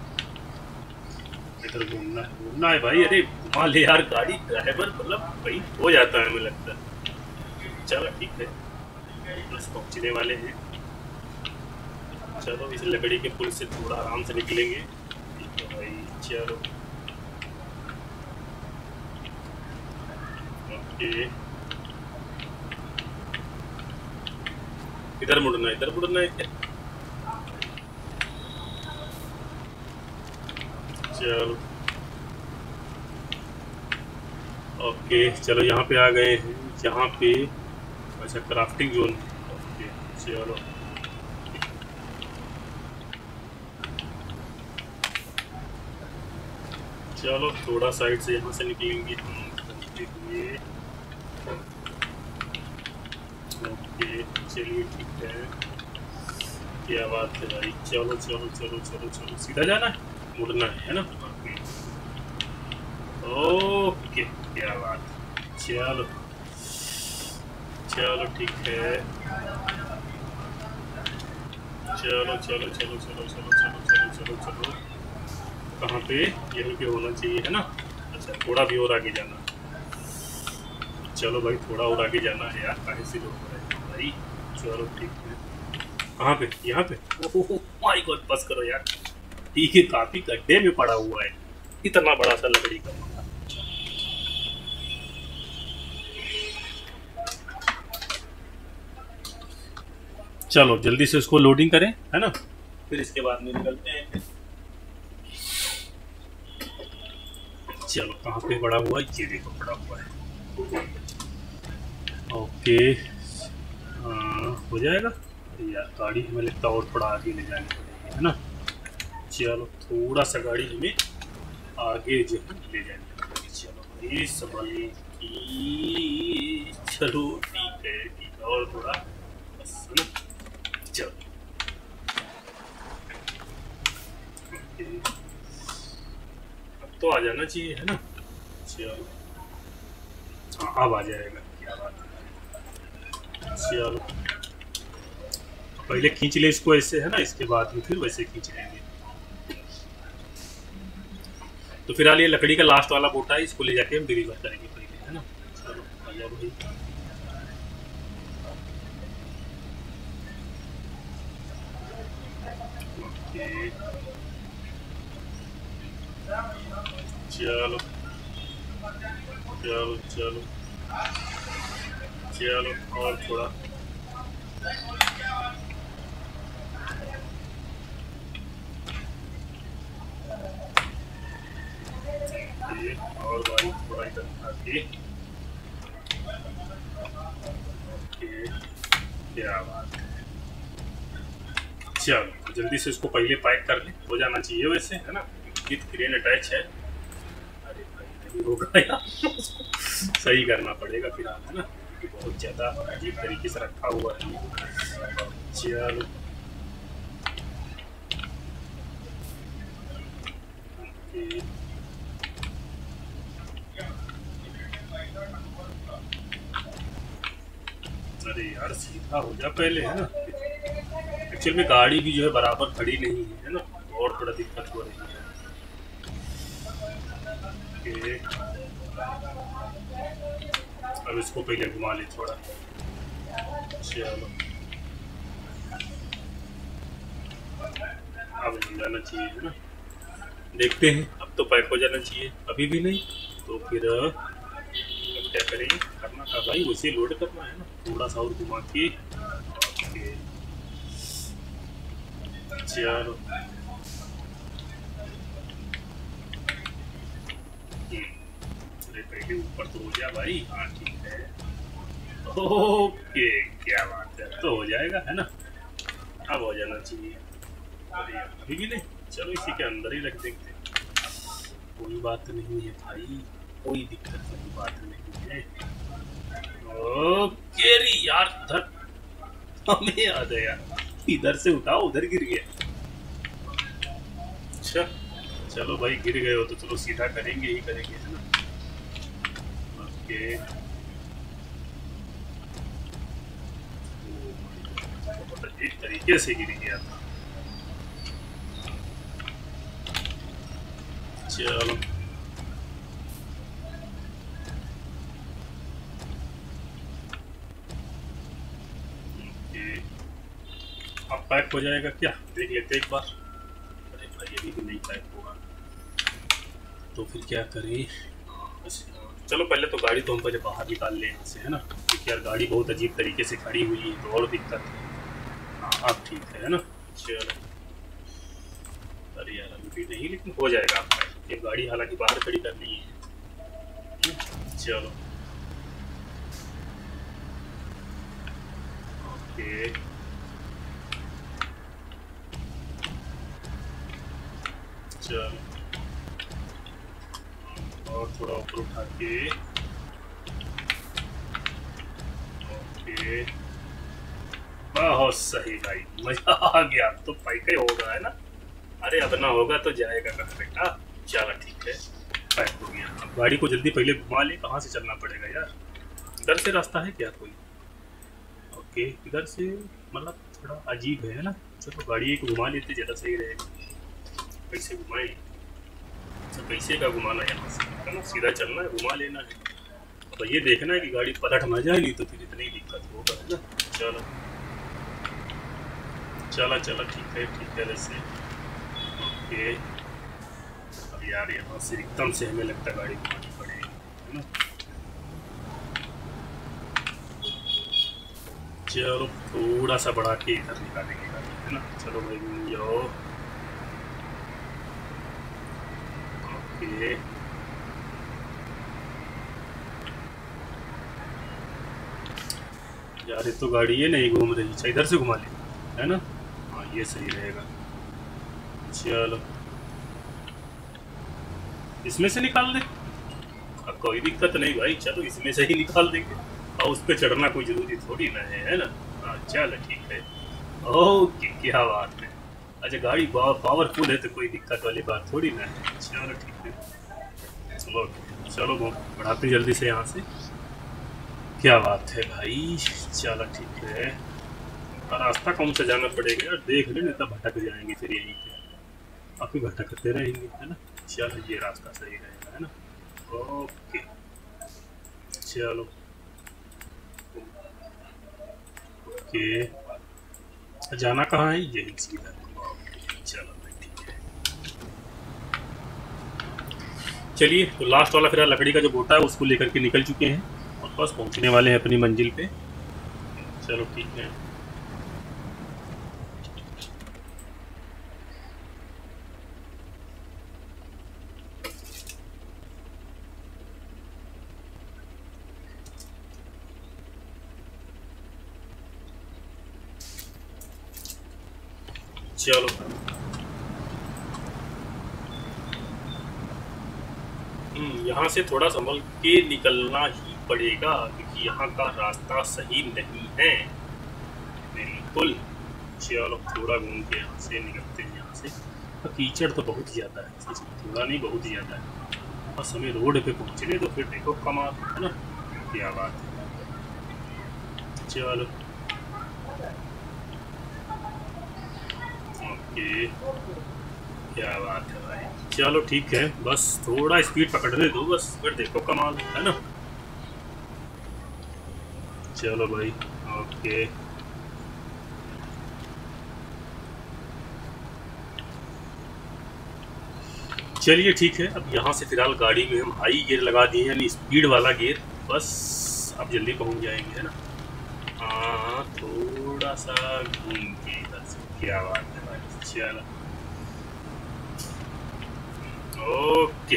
इधर घूमना है भाई, अरे घुमा ले यार गाड़ी, ड्राइवर मतलब भाई हो जाता है हमें लगता है। चलो ठीक है, बस पहुँचने वाले हैं। चलो इस लकड़ी के पुल से थोड़ा आराम से निकलेंगे, ठीक है भाई। चलो ओके इधर मुड़ना है, इधर मुड़ना है। चलो ओके चलो यहाँ पे आ गए हैं, यहाँ पे अच्छा क्राफ्टिंग जोन, ओके चलो चलो थोड़ा साइड से यहाँ से निकलेंगे हम हुए, ओके चलिए ठीक है, क्या बात है भाई। चलो चलो चलो चलो चलो सीधा जाना है, मुड़ना है ना, ओके क्या बात, चलो चलो ठीक है, चलो चलो चलो चलो चलो चलो चलो चलो चलो कहाँ पे, यहीं पे होना चाहिए है ना। अच्छा थोड़ा भी और आगे जाना, चलो भाई थोड़ा और आगे जाना है यार, काहे से लोग भाई। चलो ठीक है, कहाँ पे, यहाँ पे, ओह माय गॉड बस करो यार, ठीक है काफी गड्ढे में पड़ा हुआ है, इतना बड़ा सा लकड़ी का। चलो जल्दी से उसको लोडिंग करें, है ना, फिर इसके बाद में निकलते हैं। चलो कहाँ पे पड़ा हुआ है, ये देखो पड़ा हुआ है, ओके हो जाएगा यार। गाड़ी हमें लगता है और थोड़ा आगे ले जानी पड़ेगी, है ना। चलो थोड़ा सा गाड़ी हमें आगे जो है ले जानी पड़ेगी। चलो भाई संभाल की, चलो है ठीक है, और थोड़ा बस है ना। चलो अब तो आ जाना चाहिए है ना। चलो हाँ अब आ जाएगा, क्या बात है। चलो पहले खींच ले इसको ऐसे है ना, इसके बाद में फिर वैसे खींच लेंगे। तो फिलहाल ये लकड़ी का लास्ट वाला बोटा है, इसको ले जाके हम डिलीवर करेंगे पहले है ना। चलो आ जाओ भाई। ओके चलो चलो चलो चलो और थोड़ा और भाई थोड़ा इधर आके। क्या बात है। चलो जल्दी से इसको पहले पैक कर ले, हो जाना चाहिए वैसे है ना। विथ क्रेन अटैच है। अरे भाई नहीं होगा यार, सही करना पड़ेगा फिलहाल है ना, बहुत ज़्यादा अजीब तरीके से रखा हुआ है। चलो अरे यार सीधा हो जा पहले है ना। एक्चुअल में गाड़ी भी जो है बराबर खड़ी नहीं है ना, और थोड़ा दिक्कत हो रही है। अब इसको पहले घुमा ले थोड़ा। चलो अब हो जाना चाहिए है ना, देखते हैं। अब तो पैक हो जाना चाहिए, अभी भी नहीं तो फिर क्या करेंगे, करना था भाई उसे लोड करना है ना, थोड़ा सा और घुमा के। ओके चलो अरे पहले ऊपर तो हो जा भाई। हाँ ठीक है ओके, क्या बात है, तो हो जाएगा है ना, अब हो जाना चाहिए। अरे यार अभी भी नहीं, चलो इसी के अंदर ही रख देंगे, कोई बात नहीं है भाई, कोई दिक्कत वाली बात नहीं है। ओके रे यार उधर हमें याद है यार, इधर से उठाओ, उधर गिर गया। अच्छा चलो भाई गिर गए हो तो चलो सीधा करेंगे ही करेंगे है ना। ओके बहुत अजीब तरीके से गिर गया था। चलो अब पैक हो जाएगा क्या, देख लेते एक बार। अरे भाई अभी भी नहीं पैक होगा, तो फिर क्या करें। चलो पहले तो गाड़ी तो हम पहले बाहर निकाल लें यहाँ से है ना, क्योंकि यार गाड़ी बहुत अजीब तरीके से खड़ी हुई है तो और दिक्कत है। हाँ अब ठीक है ना। चलो अरे यार अभी भी नहीं, लेकिन हो जाएगा आपका, ये गाड़ी हालांकि बाहर खड़ी करनी है। चलो ओके चलो और थोड़ा ऊपर उठा के। ओके बहुत सही भाई, मजा आ गया, तो पैक ही होगा है ना। अरे अब ना होगा तो जाएगा कहाँ बेटा। चलो ठीक है पैक हो गया। अब गाड़ी को जल्दी पहले घुमा ले, कहाँ से चलना पड़ेगा यार, इधर से रास्ता है क्या कोई। ओके इधर से, मतलब थोड़ा अजीब है ना, चलो गाड़ी को घुमा लेते ज़्यादा सही रहेगा। कैसे घुमाएं, अच्छा कैसे का घुमाना है यहाँ से है ना, सीधा चलना है, घुमा लेना है। तो ये देखना है कि गाड़ी पलट ना जाए, नहीं तो फिर इतनी दिक्कत होगा है ना। चलो चला चला ठीक है वैसे। ओके अब यार यहाँ से एकदम से हमें लगता है गाड़ी घुमानी पड़ेगी है ना। चलो थोड़ा सा बढ़ा के इधर निकालेंगे गाड़ी है ना। चलो भाई जाओ। ओके यार ये तो गाड़ी है नहीं घूम रही, अच्छा इधर से घुमा ले है ना। हाँ ये सही रहेगा। चलो इसमें से निकाल दे, अब कोई दिक्कत नहीं भाई, चलो इसमें से ही निकाल देंगे। और उस पर चढ़ना कोई जरूरी थोड़ी ना है ना। हाँ चल ठीक है। ओके क्या बात है। अच्छा गाड़ी पावरफुल है तो कोई दिक्कत वाली बात थोड़ी ना है। चलो ठीक है। चलो चलो बढ़ाते जल्दी से यहाँ से। क्या बात है भाई। चलो ठीक है। रास्ता कौन सा जाना पड़ेगा यार, देख ले नहीं तो भटक जाएंगे फिर यहीं पे। काफी भटकते रहेंगे है ना। चलो ये रास्ता सही रहेगा है ना। ओके चलो ओके। जाना कहाँ है, यही सीधा। चलो भाई ठीक है। चलिए तो लास्ट वाला फिर लकड़ी का जो गोटा है उसको लेकर के निकल चुके हैं और बस पहुंचने वाले हैं अपनी मंजिल पे। चलो ठीक है। चलो यहाँ से थोड़ा संभल के निकलना ही पड़ेगा क्योंकि यहाँ का रास्ता सही नहीं है बिल्कुल। चलो थोड़ा घूम के यहाँ से निकलते हैं। यहाँ से कीचड़ तो बहुत ज़्यादा है, थोड़ा नहीं बहुत ज़्यादा है। बस हमें रोड पे पहुँचने तो फिर देखो कमाल है ना। क्या बात है। चलो ओके क्या बात है भाई। चलो ठीक है बस थोड़ा स्पीड पकड़ने दो बस, फिर देखो कमाल है ना। चलो भाई ओके। चलिए ठीक है। अब यहाँ से फिलहाल गाड़ी में हम हाई गियर लगा दिए यानी स्पीड वाला गियर। बस अब जल्दी पहुँच जाएंगे है ना। हाँ थोड़ा सा घूम के इधर से। क्या बात है भाई। चलो ओके।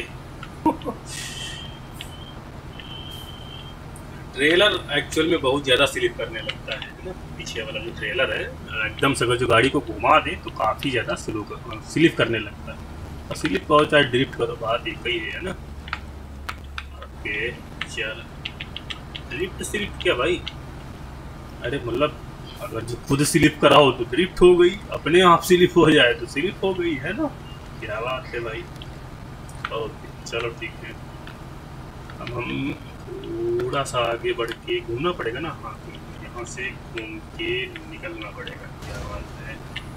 ट्रेलर एक्चुअल में बहुत ज़्यादा स्लिप करने लगता है ना। पीछे वाला जो ट्रेलर है एकदम से अगर जो गाड़ी को घुमा दे तो काफ़ी ज़्यादा स्लिप करने लगता है। और स्लिप करो चाहे ड्रिफ्ट करो बात एक ही है ना। ओके चल। ड्रिफ्ट स्लिप क्या भाई, अरे मतलब अगर जो खुद स्लिप कराओ तो ड्रिफ्ट हो गई, अपने आप स्लिप हो जाए तो स्लिप हो गई है ना। क्या बात है भाई। ओके चलो ठीक है। अब हम थोड़ा सा आगे बढ़ के घूमना पड़ेगा ना। हाँ यहाँ से घूम के निकलना पड़ेगा। क्या बात है।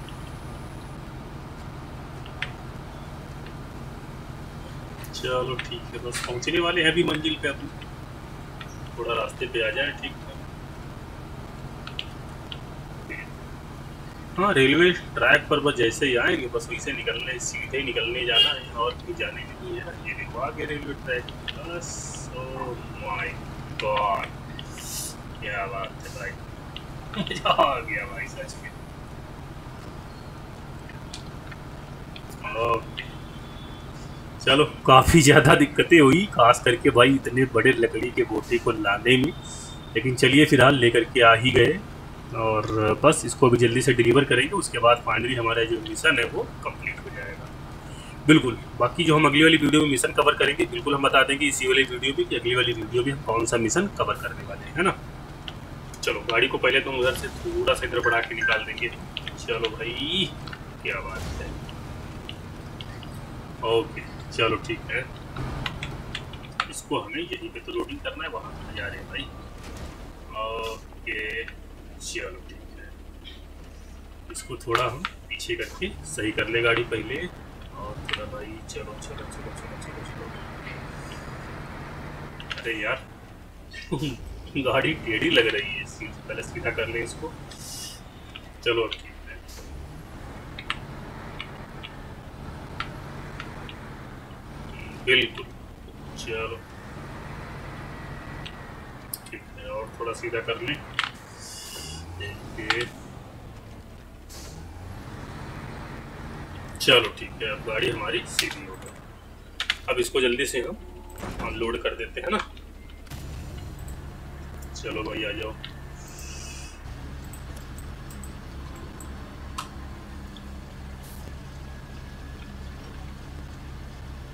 चलो ठीक है बस पहुँचने वाले हैं अभी मंजिल पे। अपनी थोड़ा रास्ते पे आ जाए ठीक है। हाँ रेलवे ट्रैक पर बस जैसे ही आएंगे बस वैसे निकलने सीधे निकलने जाना है और भी जाने नहीं है। ये देखो आगे रेलवे ट्रैक बस। ओह माय गॉड क्या बात है भाई। मजा आ गया भाई सच में। ओके चलो काफ़ी ज़्यादा दिक्कतें हुई खास करके भाई इतने बड़े लकड़ी के गोटे को लाने में, लेकिन चलिए फिलहाल लेकर के आ ही गए और बस इसको अभी जल्दी से डिलीवर करेंगे। उसके बाद फाइनली हमारा जो मिशन है वो कंप्लीट हो जाएगा। बिल्कुल बाकी जो हम अगली वाली वीडियो में मिशन कवर करेंगे बिल्कुल हम बता देंगे इसी वाली वीडियो में कि अगली वाली वीडियो में हम कौन सा मिशन कवर करने वाले हैं है ना। चलो गाड़ी को पहले तो उधर से थोड़ा सा इधर बढ़ा के निकाल देंगे। चलो भाई क्या बात है। ओके चलो ठीक है। इसको हमें यहीं पे तो लोडिंग करना है, वहाँ जा रहे हैं भाई। ओके चलो ठीक है। इसको थोड़ा हम पीछे करके सही कर ले गाड़ी पहले और थोड़ा भाई। चलो चलो चलो चलो चलो चलो। अरे यार गाड़ी टेढ़ी लग रही है, पहले सीधा कर ले इसको। चलो ठीक है। बिल्कुल चलो ठीक है और थोड़ा सीधा कर लें। चलो ठीक है अब गाड़ी हमारी सीधी हो गई। अब इसको जल्दी से हम अनलोड कर देते हैं ना। चलो भाई आ जाओ।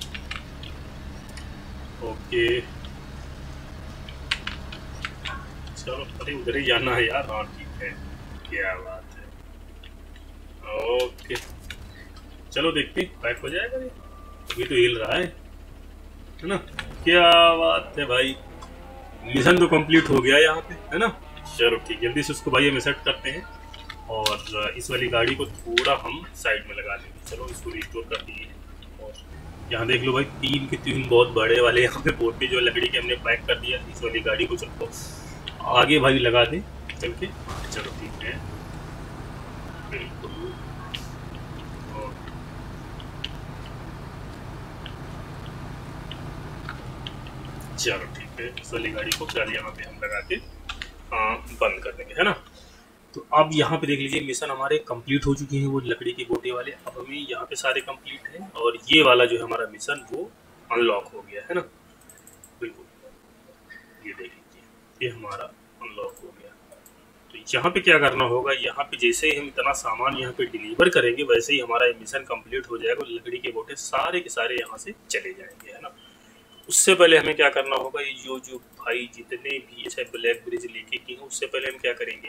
ओके चलो अरे उधर ही जाना है यार। हाँ ठीक है, क्या बात है। ओके चलो देखते पैक हो जाएगा ये, अभी तो हिल रहा है ना। क्या बात है भाई, मिशन तो कंप्लीट हो गया यहाँ पे, है ना। चलो ठीक, जल्दी से उसको भाई हमें सेट करते हैं और इस वाली गाड़ी को थोड़ा हम साइड में लगा देंगे। चलो इसको रिस्टोर कर दिए। और यहाँ देख लो भाई, 3 के 3 बहुत बड़े वाले यहाँ पे बोटे जो लकड़ी के हमने पैक कर दिया। इस वाली गाड़ी को चलो आगे भाई लगा दें चल के। चलो ठीक है, बिल्कुल। चलो ठीक है, इस वाली गाड़ी को फिलहाल यहाँ पे हम लगा के बंद कर देंगे, है ना। तो अब यहाँ पे देख लीजिए मिशन हमारे कंप्लीट हो चुके हैं, वो लकड़ी के गोटे वाले। अब हमें यहाँ पे सारे कंप्लीट हैं और ये वाला जो है हमारा मिशन वो अनलॉक हो गया, है ना। बिल्कुल, ये देख लीजिए ये हमारा अनलॉक हो गया। तो यहाँ पे क्या करना होगा, यहाँ पे जैसे ही हम इतना सामान यहाँ पे डिलीवर करेंगे वैसे ही हमारा ये मिशन कंप्लीट हो जाएगा। लकड़ी के गोटे सारे के सारे यहाँ से चले जाएंगे, है ना। उससे पहले हमें क्या करना होगा, ये जो भाई जितने भी ऐसे ब्लैक ब्रिज लेके की हैं, उससे पहले हम क्या करेंगे,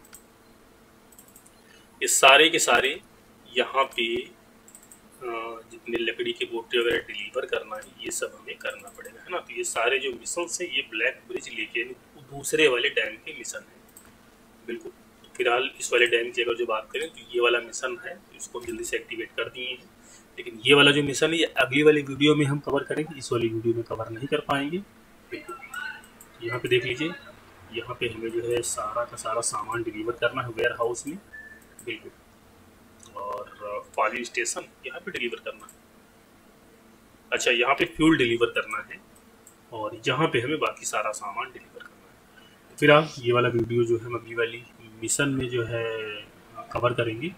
ये सारे के सारे यहाँ पे जितने लकड़ी के बोटे वगैरह डिलीवर करना है ये सब हमें करना पड़ेगा, है ना। तो ये सारे जो मिशन है ये ब्लैक ब्रिज लेके दूसरे वाले डैम के मिशन है। बिल्कुल, तो फिलहाल इस वाले डैम की अगर जो बात करें तो ये वाला मिशन है, तो इसको जल्दी से एक्टिवेट कर दिए हैं। लेकिन ये वाला जो मिशन है ये अगली वाली वीडियो में हम कवर करेंगे, इस वाली वीडियो में कवर नहीं कर पाएंगे। बिल्कुल, यहाँ पे देख लीजिए, यहाँ पे हमें जो है सारा का सारा सामान डिलीवर करना है वेयर हाउस में। बिल्कुल, और पाली स्टेशन यहाँ पे डिलीवर करना है। अच्छा, यहाँ पे फ्यूल डिलीवर करना है और यहाँ पे हमें बाकी सारा सामान डिलीवर करना है। तो फिलहाल ये वाला वीडियो जो है हम अगली वाली मिशन में जो है कवर करेंगे।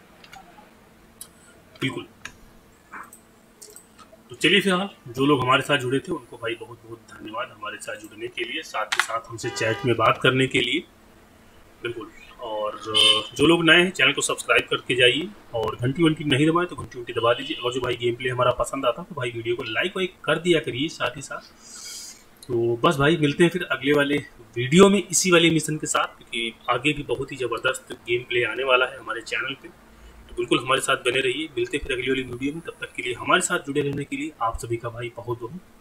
बिल्कुल, तो चलिए फिलहाल जो लोग हमारे साथ जुड़े थे उनको भाई बहुत बहुत धन्यवाद हमारे साथ जुड़ने के लिए, साथ ही साथ हमसे चैट में बात करने के लिए। बिल्कुल, और जो लोग नए हैं चैनल को सब्सक्राइब करके जाइए और घंटी वंटी नहीं दबाएं तो घंटी वंटी दबा दीजिए। और जो भाई गेम प्ले हमारा पसंद आता तो भाई वीडियो को लाइक वाइक कर दिया करिए साथ ही साथ। तो बस भाई मिलते हैं फिर अगले वाले वीडियो में इसी वाले मिशन के साथ, क्योंकि आगे भी बहुत ही ज़बरदस्त गेम प्ले आने वाला है हमारे चैनल पे। तो बिल्कुल हमारे साथ बने रहिए, मिलते हैं फिर अगली वाली वीडियो में। तब तक के लिए हमारे साथ जुड़े रहने के लिए आप सभी का भाई बहुत बहुत